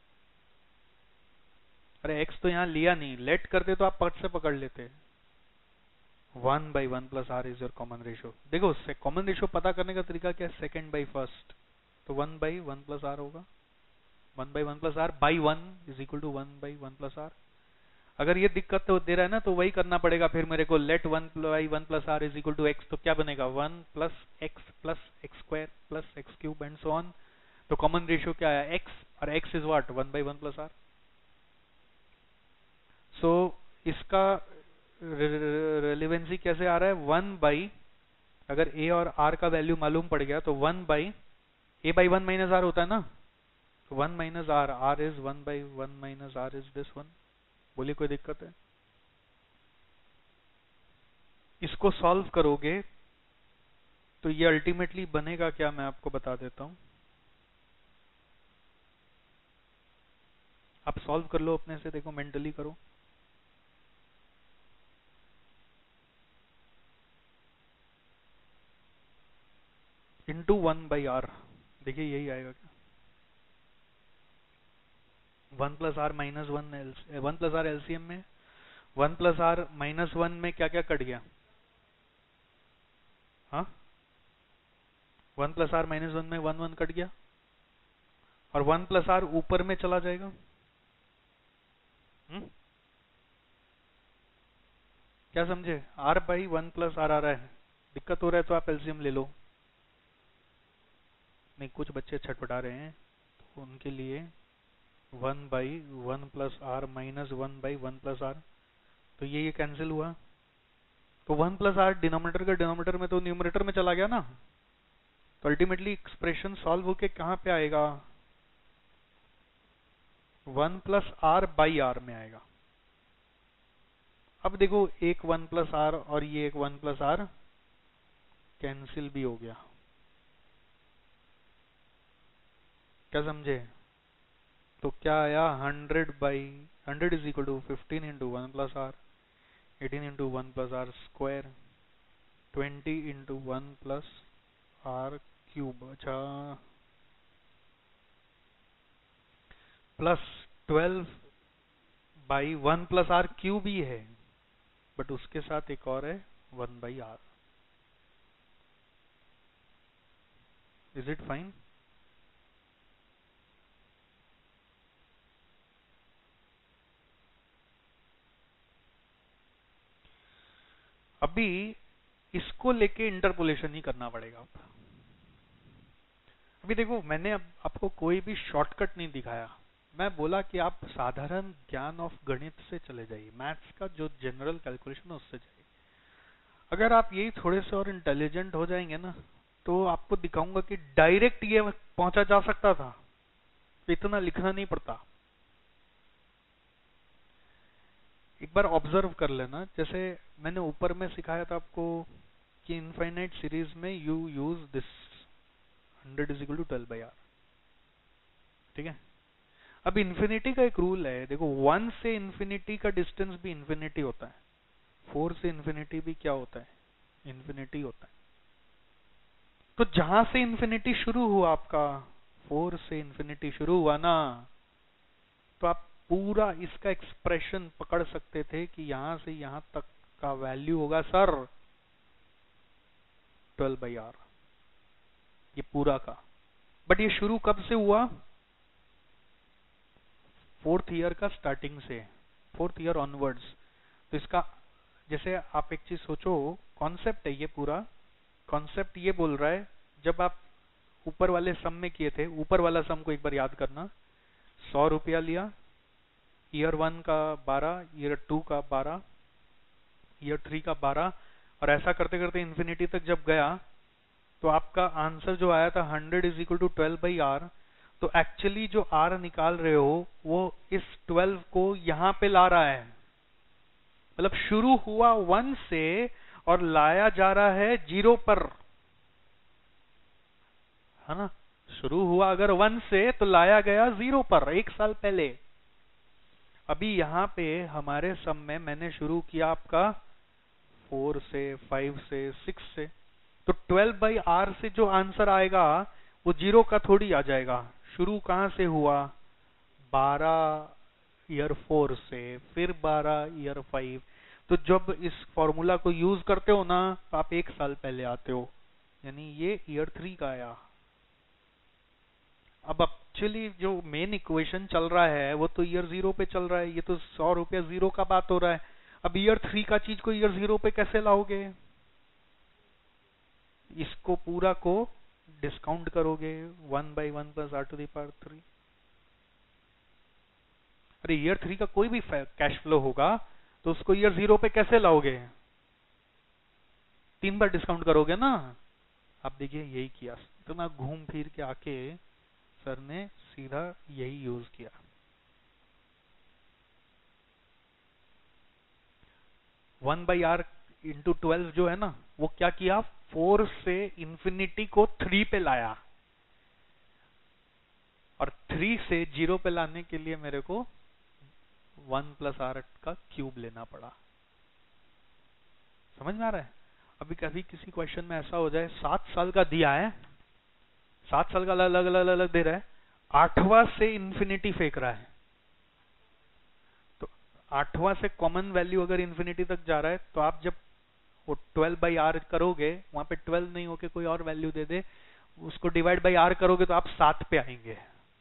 अरे x तो यहां लिया नहीं, लेट करते तो आप पट से पकड़ लेते। 1/1 plus r is your common ratio. देखो कॉमन रेशियो पता करने का तरीका क्या है? सेकेंड बाई फर्स्ट, तो 1/1 प्लस आर होगा। 1/1 plus r by 1 is equal to 1/1 plus r. अगर ये दिक्कत तो दे रहा है ना, तो वही करना पड़ेगा फिर मेरे को। Let 1/1 plus r is equal to x, तो क्या बनेगा? 1 plus x square plus x cube and so on. तो कॉमन रेशियो क्या है? एक्स, और x is what? 1/1 plus r. So इसका रेलिवेंसी कैसे आ रहा है? 1 बाई, अगर a और r का वैल्यू मालूम पड़ गया तो 1 बाई a/1 माइनस r होता है ना, तो 1 minus r, r is 1/1 minus r is this one. बोलिए कोई दिक्कत है? इसको सॉल्व करोगे तो ये अल्टीमेटली बनेगा क्या, मैं आपको बता देता हूं। आप सॉल्व कर लो अपने से, देखो मेंटली करो। इंटू 1/r, देखिए यही आएगा क्या? 1 plus are minus 1 plus r LCM में 1 प्लस आर माइनस 1 में क्या क्या कट गया? हाँ, 1 प्लस आर माइनस 1 में 1 कट गया, और 1 प्लस आर ऊपर में चला जाएगा। क्या समझे? r/1 प्लस आर आ रहा है, दिक्कत हो रहा है तो आप एलसीएम ले लो। नहीं, कुछ बच्चे छटपटा रहे हैं तो उनके लिए 1/1 plus are minus 1/1 plus R, तो ये कैंसिल हुआ। तो 1 प्लस आर डिनोमिनेटर का डिनोमिनेटर में तो न्यूमरेटर में चला गया ना, तो अल्टीमेटली एक्सप्रेशन सॉल्व होके कहां पे आएगा? 1 प्लस आर बाई आर में आएगा। अब देखो, एक 1 प्लस आर और ये एक 1 प्लस आर कैंसिल भी हो गया। क्या समझे? तो क्या आया? 100 is equal to 15 into 1 plus R, 18 into 1 plus are square, 20 into 1 plus are cube, अच्छा, प्लस 12/1 प्लस आर क्यूब ही है, बट उसके साथ एक और है 1/r। Is it fine? अभी इसको लेके इंटरपोलेशन ही करना पड़ेगा अब। अभी देखो, मैंने अब आपको कोई भी शॉर्टकट नहीं दिखाया। मैं बोला कि आप साधारण ज्ञान ऑफ गणित से चले जाइए, मैथ्स का जो जनरल कैलकुलेशन है उससे जाइए। अगर आप यही थोड़े से और इंटेलिजेंट हो जाएंगे ना, तो आपको दिखाऊंगा कि डायरेक्ट ये पहुंचा जा सकता था, इतना लिखना नहीं पड़ता। एक बार ऑब्जर्व कर लेना, जैसे मैंने ऊपर में सिखाया था आपको कि इनफाइनाइट सीरीज में you use this 100 is equal to 12/r, ठीक है? अब इन्फिनिटी का एक रूल है, देखो 1 से इन्फिनिटी का डिस्टेंस भी इन्फिनिटी होता है, 4 से इन्फिनिटी भी क्या होता है? इन्फिनिटी होता है। तो जहां से इन्फिनिटी शुरू हुआ आपका, 4 से इन्फिनिटी शुरू हुआ ना, तो आप पूरा इसका एक्सप्रेशन पकड़ सकते थे कि यहां से यहां तक का वैल्यू होगा सर 12/r, ये पूरा का। बट ये शुरू कब से हुआ? 4th ईयर का स्टार्टिंग से। Fourth year onwards. तो इसका जैसे आप एक चीज सोचो, कॉन्सेप्ट है ये पूरा, कॉन्सेप्ट ये बोल रहा है जब आप ऊपर वाले सम में किए थे, ऊपर वाला सम को एक बार याद करना, 100 रुपया लिया, ईयर 1 का 12, ईयर 2 का 12, ईयर 3 का 12, और ऐसा करते करते इन्फिनिटी तक जब गया तो आपका आंसर जो आया था 100 इज इक्वल टू 12/r। तो एक्चुअली जो r निकाल रहे हो वो इस 12 को यहां पे ला रहा है, मतलब शुरू हुआ 1 से और लाया जा रहा है 0 पर, है ना। शुरू हुआ अगर 1 से तो लाया गया 0 पर 1 साल पहले। अभी यहाँ पे हमारे सम में मैंने शुरू किया आपका 4 से, 5 से, 6 से, तो 12/r से जो आंसर आएगा वो 0 का थोड़ी आ जाएगा। शुरू कहां से हुआ, 12 ईयर 4 से, फिर 12 ईयर 5। तो जब इस फॉर्मूला को यूज करते हो ना तो आप 1 साल पहले आते हो, यानी ये ईयर 3 का आया। अब एक्चुअली जो मेन इक्वेशन चल रहा है वो तो ईयर 0 पे चल रहा है, ये तो 100 रुपया 0 का बात हो रहा है। अब ईयर 3 का चीज को ईयर 0 पे कैसे लाओगे, इसको पूरा को डिस्काउंट करोगे 1/1 प्लस r⁻3। अरे ईयर 3 का कोई भी कैश फ्लो होगा तो उसको ईयर 0 पे कैसे लाओगे, 3 बार डिस्काउंट करोगे ना। आप देखिए यही किया, इतना घूम फिर के आके सर ने सीधा यही यूज किया। 1/r इंटू 12 जो है ना वो क्या किया, 4 से इंफिनिटी को 3 पे लाया, और 3 से 0 पे लाने के लिए मेरे को 1 प्लस r का क्यूब लेना पड़ा। समझ में आ रहा है। अभी कभी किसी क्वेश्चन में ऐसा हो जाए 7 साल का दिया है, 7 साल का अलग अलग अलग दे रहा है, 8वां से इंफिनिटी फेंक रहा है, तो 8वां से कॉमन वैल्यू अगर इंफिनिटी तक जा रहा है तो आप जब वो 12/r करोगे, वहां पे 12 नहीं होके कोई और वैल्यू दे दे, उसको डिवाइड बाई r करोगे तो आप 7 पे आएंगे,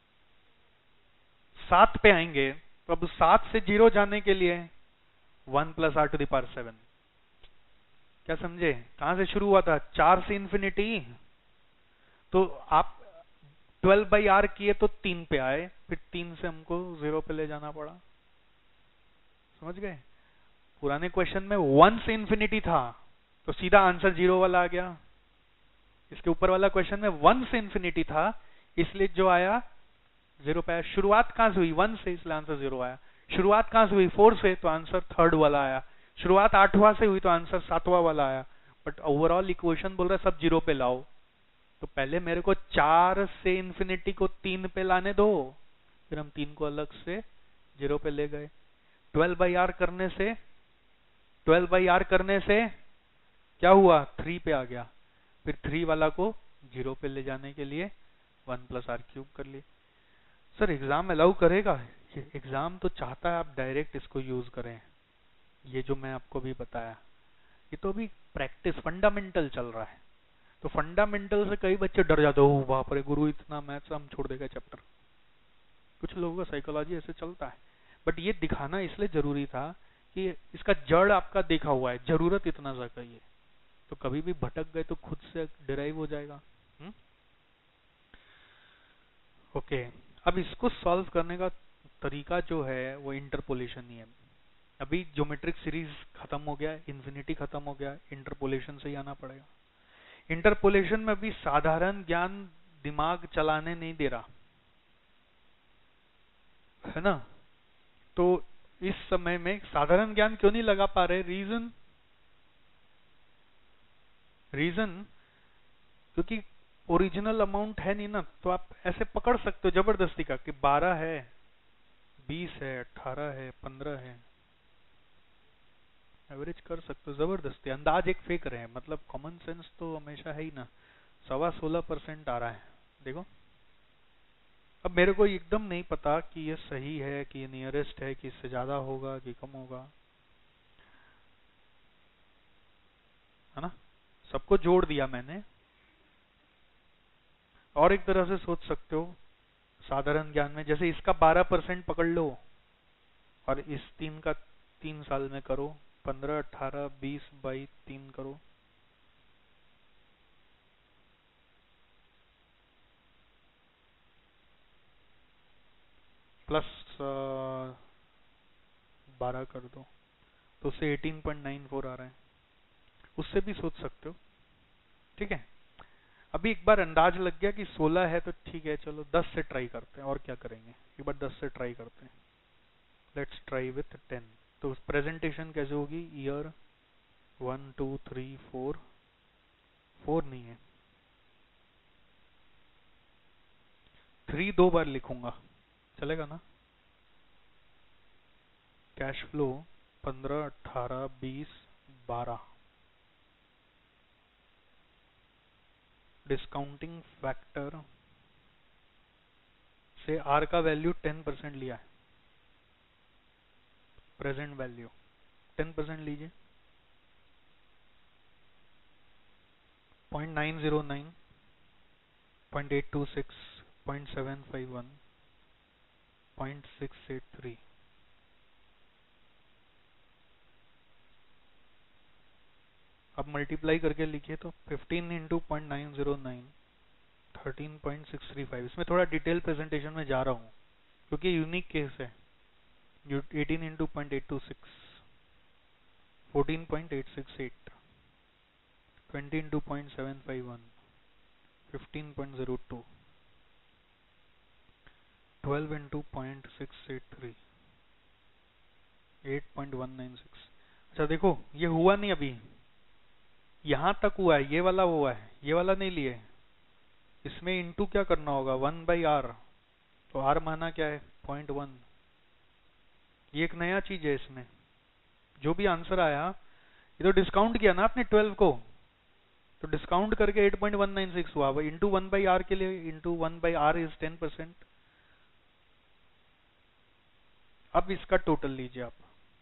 7 पे आएंगे। तो अब 7 से 0 जाने के लिए 1 प्लस r⁻7। क्या समझे, कहां से शुरू हुआ था, 4 से इंफिनिटी, तो आप 12/r किए तो 3 पे आए, फिर 3 से हमको 0 पे ले जाना पड़ा। समझ गए। पुराने क्वेश्चन में 1 से इंफिनिटी था तो सीधा आंसर 0 वाला आ गया। इसके ऊपर वाला क्वेश्चन में 1 से इंफिनिटी था, इसलिए जो आया 0 पे आया। शुरुआत कहां से हुई, 1 से, इसलिए आंसर 0 आया। शुरुआत कहां से हुई, 4 से, तो आंसर 3rd वाला आया। शुरुआत 8वां से हुई तो आंसर 7वां वाला आया। बट ओवरऑल इक्वेशन बोल रहा है सब 0 पे लाओ, तो पहले मेरे को 4 से इंफिनिटी को 3 पे लाने दो, फिर हम 3 को अलग से 0 पे ले गए। 12/r करने से क्या हुआ, 3 पे आ गया, फिर 3 वाला को 0 पे ले जाने के लिए 1 प्लस r³ कर लिए। सर एग्जाम अलाउ करेगा, एग्जाम तो चाहता है आप डायरेक्ट इसको यूज करें, ये जो मैं आपको भी बताया, ये तो अभी प्रैक्टिस फंडामेंटल चल रहा है। तो फंडामेंटल से कई बच्चे डर जाते हो, बाप रे गुरु इतना मैथ्स हम छोड़ देगा चैप्टर। कुछ लोगों का साइकोलॉजी ऐसे चलता है, बट ये दिखाना इसलिए जरूरी था कि इसका जड़ आपका देखा हुआ है, जरूरत इतना सा चाहिए, तो कभी भी भटक गए तो खुद से डिराइव हो जाएगा। ओके, अब इसको सॉल्व करने का तरीका जो है वो इंटरपोलेशन ही है। अभी ज्योमेट्रिक सीरीज खत्म हो गया, इन्फिनिटी खत्म हो गया, इंटरपोलेशन से ही आना पड़ेगा। इंटरपोलेशन में अभी साधारण ज्ञान दिमाग चलाने नहीं दे रहा है ना। तो इस समय में साधारण ज्ञान क्यों नहीं लगा पा रहे, रीजन क्योंकि ओरिजिनल अमाउंट है नहीं ना, तो आप ऐसे पकड़ सकते हो जबरदस्ती का कि 12 है, 20 है, 18 है, 15 है, एवरेज कर सकते हो जबरदस्ती, अंदाज एक फेंक रहे हैं, मतलब कॉमन सेंस तो हमेशा है ही ना। 16.25% आ रहा है, देखो। अब मेरे को एकदम नहीं पता कि ये सही है कि ये नियरेस्ट है, कि इससे ज्यादा होगा कि कम होगा, है ना। सबको जोड़ दिया मैंने। और एक तरह से सोच सकते हो साधारण ज्ञान में, जैसे इसका 12% पकड़ लो, और इस 3 का 3 साल में करो, 15, 18, 20 बाई 3 करो, प्लस 12 कर दो, तो उससे 18.94 आ रहा है। उससे भी सोच सकते हो, ठीक है। अभी एक बार अंदाज लग गया कि 16 है तो ठीक है, चलो 10 से ट्राई करते हैं, और क्या करेंगे, एक बार 10 से ट्राई करते हैं। Let's try with 10। तो प्रेजेंटेशन कैसे होगी, ईयर 1 2 3 4, 4 नहीं है, 3 2 बार लिखूंगा, चलेगा ना। Cash flow 15, 18, 20, 12। डिस्काउंटिंग फैक्टर से आर का वैल्यू 10% लिया है, प्रेजेंट वैल्यू 10% लीजिए, 0909, 0826, 0751, 0683। अब मल्टीप्लाई करके लिखिए तो 15 इंटू 0909, 13.635। इसमें थोड़ा डिटेल प्रेजेंटेशन में जा रहा हूँ क्योंकि यूनिक केस है। 18 इंटू 0.826, 14.868, 20 इंटू 0.751, 15.02, 12 इंटू 0.683, 8.196। अच्छा देखो, ये हुआ नहीं अभी, यहां तक हुआ है, ये वाला हुआ है, ये वाला नहीं लिए। इसमें इंटू क्या करना होगा, 1/r। तो r माना क्या है, 0.1। ये एक नया चीज है इसमें। जो भी आंसर आया, ये तो डिस्काउंट किया ना आपने 12 को, तो डिस्काउंट करके 8.196 हुआ। इंटू 1/r के लिए, इंटू 1/r इज 10%। अब इसका टोटल लीजिए आप,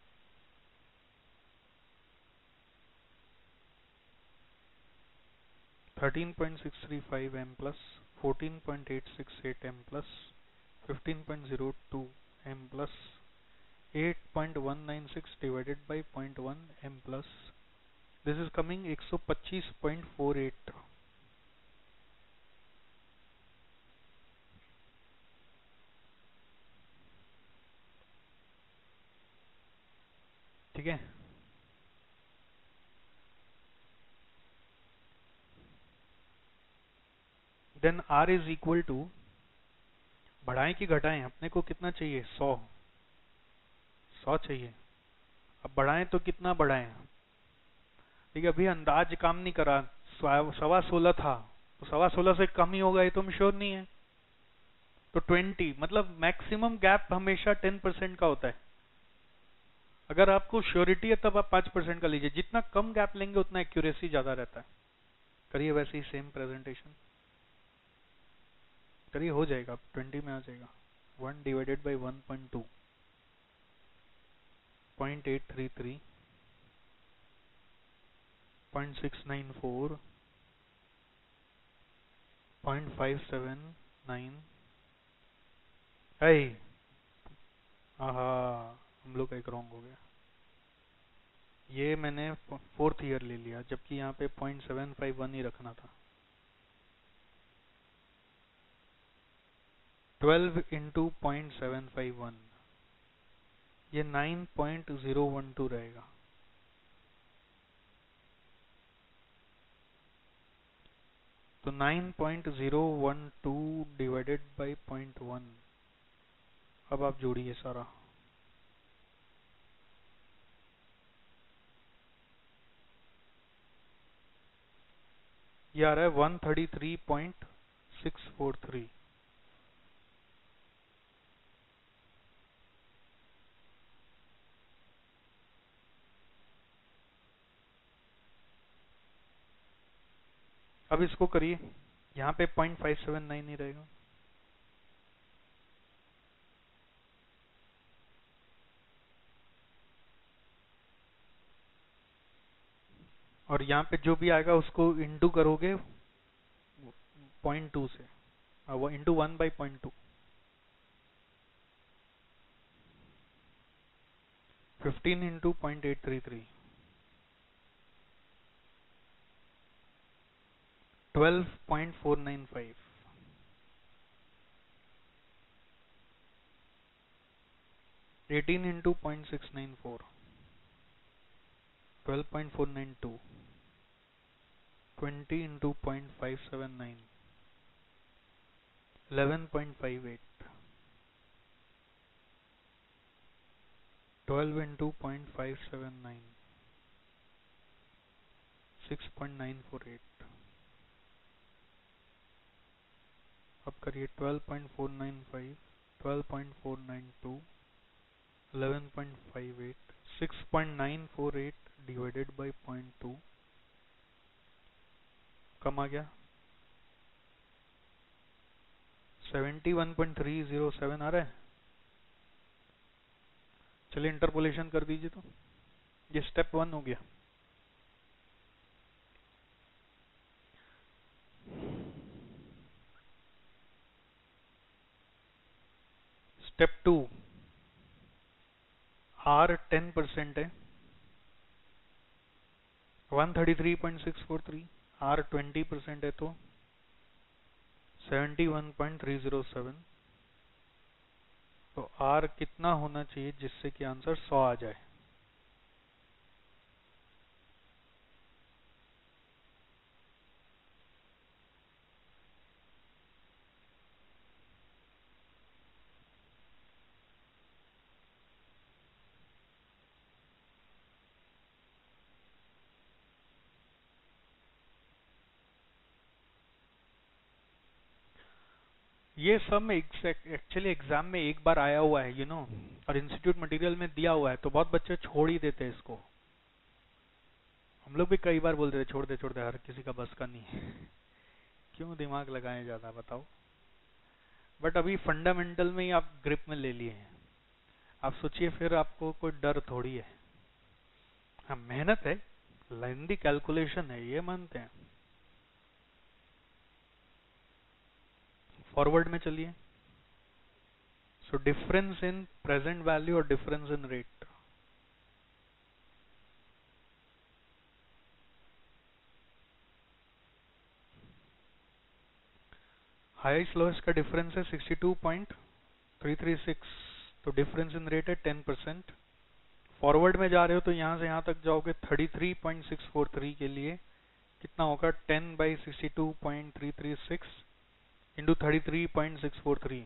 13.635 m plus 14.868 m plus 15.02 m plus 8.196 divided by 0.1 m plus, this is coming 125.48। ठीक है, then r is equal to, बढ़ाएं कि घटाएं, अपने को कितना चाहिए, 100, 100 चाहिए। अब बढ़ाएं तो कितना बढ़ाएं, ठीक है, अभी अंदाज काम नहीं करा, 16.25 था, तो 16.25 से कम ही होगा, ये तो हम श्योर नहीं है। तो 20, मतलब मैक्सिमम गैप हमेशा 10% का होता है। अगर आपको श्योरिटी है तब आप 5% का लीजिए, जितना कम गैप लेंगे उतना एक्यूरेसी ज्यादा रहता है। करिए वैसे ही सेम प्रेजेंटेशन करिए, हो जाएगा, 20 में आ जाएगा। 1 डिवाइडेड बाई 1.2, 0.833, 0.694, 0.579। है, आहा, हम लोग का एक रॉन्ग हो गया, ये मैंने 4th ईयर ले लिया, जबकि यहाँ पे 0.751 ही रखना था। 12 इंटू 0.751, ये 9.012 रहेगा। तो 9.012 डिवाइडेड बाई 0.1। अब आप जोड़िए सारा, ये आ रहा है 133.643। अब इसको करिए, यहाँ पे 0.579 ही रहेगा, और यहाँ पे जो भी आएगा उसको इंटू करोगे 0.2 से, वो into 1/0.2। 15 into 0.833, 12.495, 18 into 0.694, 12.492, 20 into 0.579, 11.58, 12 into 0.579, 6.948। अब करिए 12.495, 12.492, 11.58, 6.948 डिवाइडेड बाई 0.2, कम आ गया 71.307 आ रहा है। चलिए इंटरपोलेशन कर दीजिए, तो ये स्टेप 1 हो गया। स्टेप 2, R 10% है, 133.643, R 20% है तो 71.307। तो R कितना होना चाहिए जिससे कि आंसर 100 आ जाए? ये सब एक्चुअली एग्जाम में एक बार आया हुआ है, और इंस्टीट्यूट मटेरियल में दिया हुआ है, तो बहुत बच्चे छोड़ ही देते हैं इसको। हम लोग भी कई बार बोलते थे छोड़ दे हर किसी का बस का नहीं है। क्यों दिमाग लगाएं ज्यादा, बताओ। बट अभी फंडामेंटल में ही आप ग्रिप में ले लिए हैं, आप सोचिए फिर आपको कोई डर थोड़ी है। हाँ मेहनत है, लेंदी कैलकुलेशन है, ये मानते हैं। फॉरवर्ड में चलिए। So difference in present value और difference in rate. Highest lowest का डिफरेंस है 62.336, तो डिफरेंस इन रेट है 10%। फॉरवर्ड में जा रहे हो तो यहां से यहां तक जाओगे 33.643 के लिए कितना होगा, 10/62.336 into 33.643,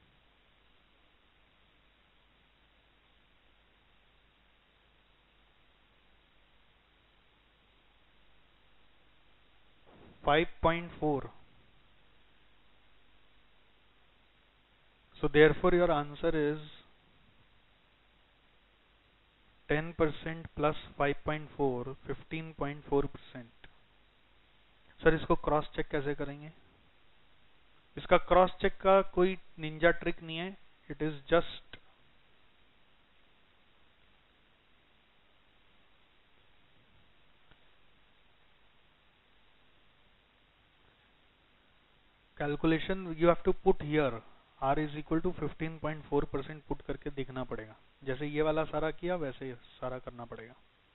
5.4। So therefore your answer is 10% plus 5.4, 15.4%। Sir इसको क्रॉस चेक कैसे करेंगे? इसका क्रॉस चेक का कोई निंजा ट्रिक नहीं है, it is just calculation you have to put here R is equal to 15.4% put करके दिखना पड़ेगा। जैसे ये वाला सारा किया वैसे सारा करना पड़ेगा।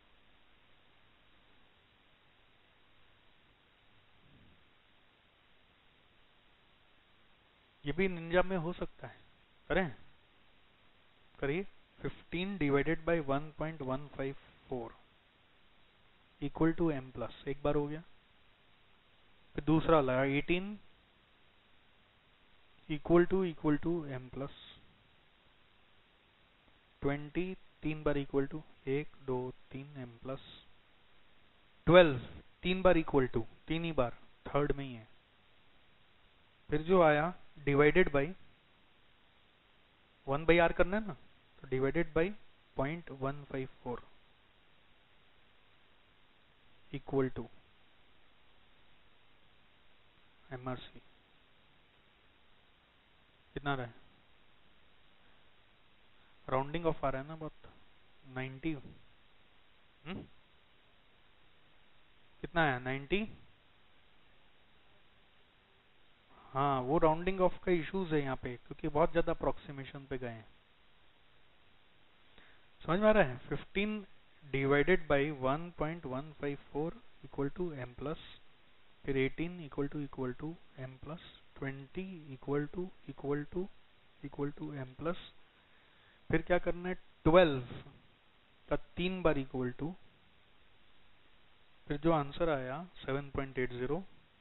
ये भी निंजा में हो सकता है, करें, करिए। 15 divided by 1.154 equal to m plus, एक बार हो गया। फिर दूसरा लगा 18 इक्वल टू m प्लस 20, 3 बार इक्वल टू 1 2 3 m प्लस 12, 3 बार इक्वल टू, 3 ही बार, थर्ड में ही है। फिर जो आया डिवाइडेड बाई 1/r करना है ना, तो divided by 0.154 equal to MRC। कितना रहा है? राउंडिंग ऑफ आ रहा है ना बहुत, 90। कितना है 90? हाँ वो राउंडिंग ऑफ का इश्यूज है यहाँ पे, क्योंकि बहुत ज्यादा अप्रोक्सीमेशन पे गए हैं। समझ में आ रहा है? 15 divided by 1.154 equal to M plus, फिर 18 equal to M plus, 20 equal to M plus, फिर क्या करना है 12 का 3 बार इक्वल टू, फिर जो आंसर आया 7.80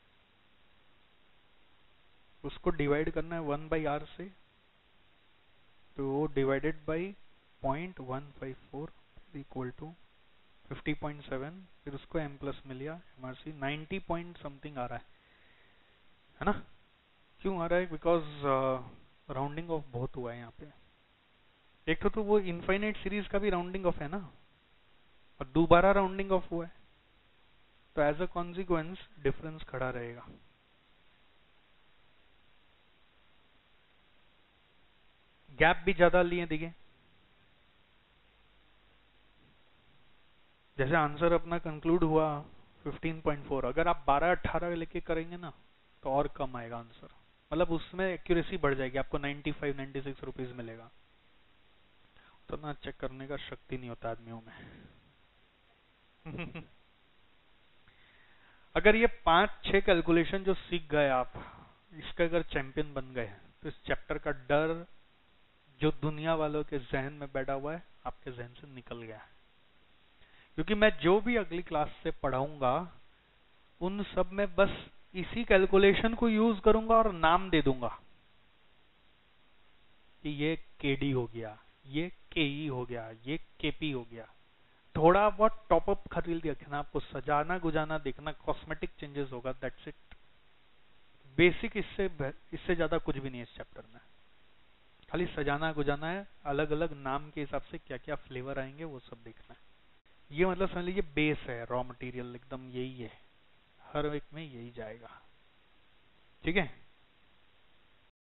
उसको डिवाइड करना है 1/r से, तो वो डिवाइडेड बाई 0.154 इक्वल टू 50.7, फिर उसको m प्लस में लिया, MRC 90 पॉइंट समथिंग आ रहा है ना? क्यों आ रहा है? बिकॉज राउंडिंग ऑफ बहुत हुआ है यहाँ पे। एक तो वो इनफाइनाइट सीरीज का भी राउंडिंग ऑफ है ना, और दोबारा राउंडिंग ऑफ हुआ है, तो एज अ कॉन्सिक्वेंस डिफरेंस खड़ा रहेगा। गैप भी ज्यादा लिए, देखिए जैसे आंसर अपना कंक्लूड हुआ 15.4, अगर आप 12-18 लेके करेंगे ना तो और कम आएगा आंसर, मतलब उसमें एक्यूरेसी बढ़ जाएगी, आपको 95-96 रुपीज मिलेगा। तो ना चेक करने का शक्ति नहीं होता आदमियों में। अगर ये 5-6 कैलकुलेशन जो सीख गए आप, इसका अगर चैंपियन बन गए, तो इस चैप्टर का डर जो दुनिया वालों के जहन में बैठा हुआ है आपके जहन से निकल गया है। क्योंकि मैं जो भी अगली क्लास से पढ़ाऊंगा उन सब में बस इसी कैलकुलेशन को यूज करूंगा और नाम दे दूंगा कि ये केडी हो गया, ये केई हो गया, ये केपी हो गया। थोड़ा बहुत टॉपअप खरीद देखना, आपको सजाना गुजाना देखना, कॉस्मेटिक चेंजेस होगा, दैट्स इट। बेसिक इससे ज्यादा कुछ भी नहीं है इस चैप्टर में, खाली सजाना गुजाना है, अलग अलग नाम के हिसाब से क्या क्या फ्लेवर आएंगे वो सब देखना है। ये मतलब समझ लीजिए बेस है, रॉ मटेरियल एकदम यही है, हर एक में यही जाएगा। ठीक है।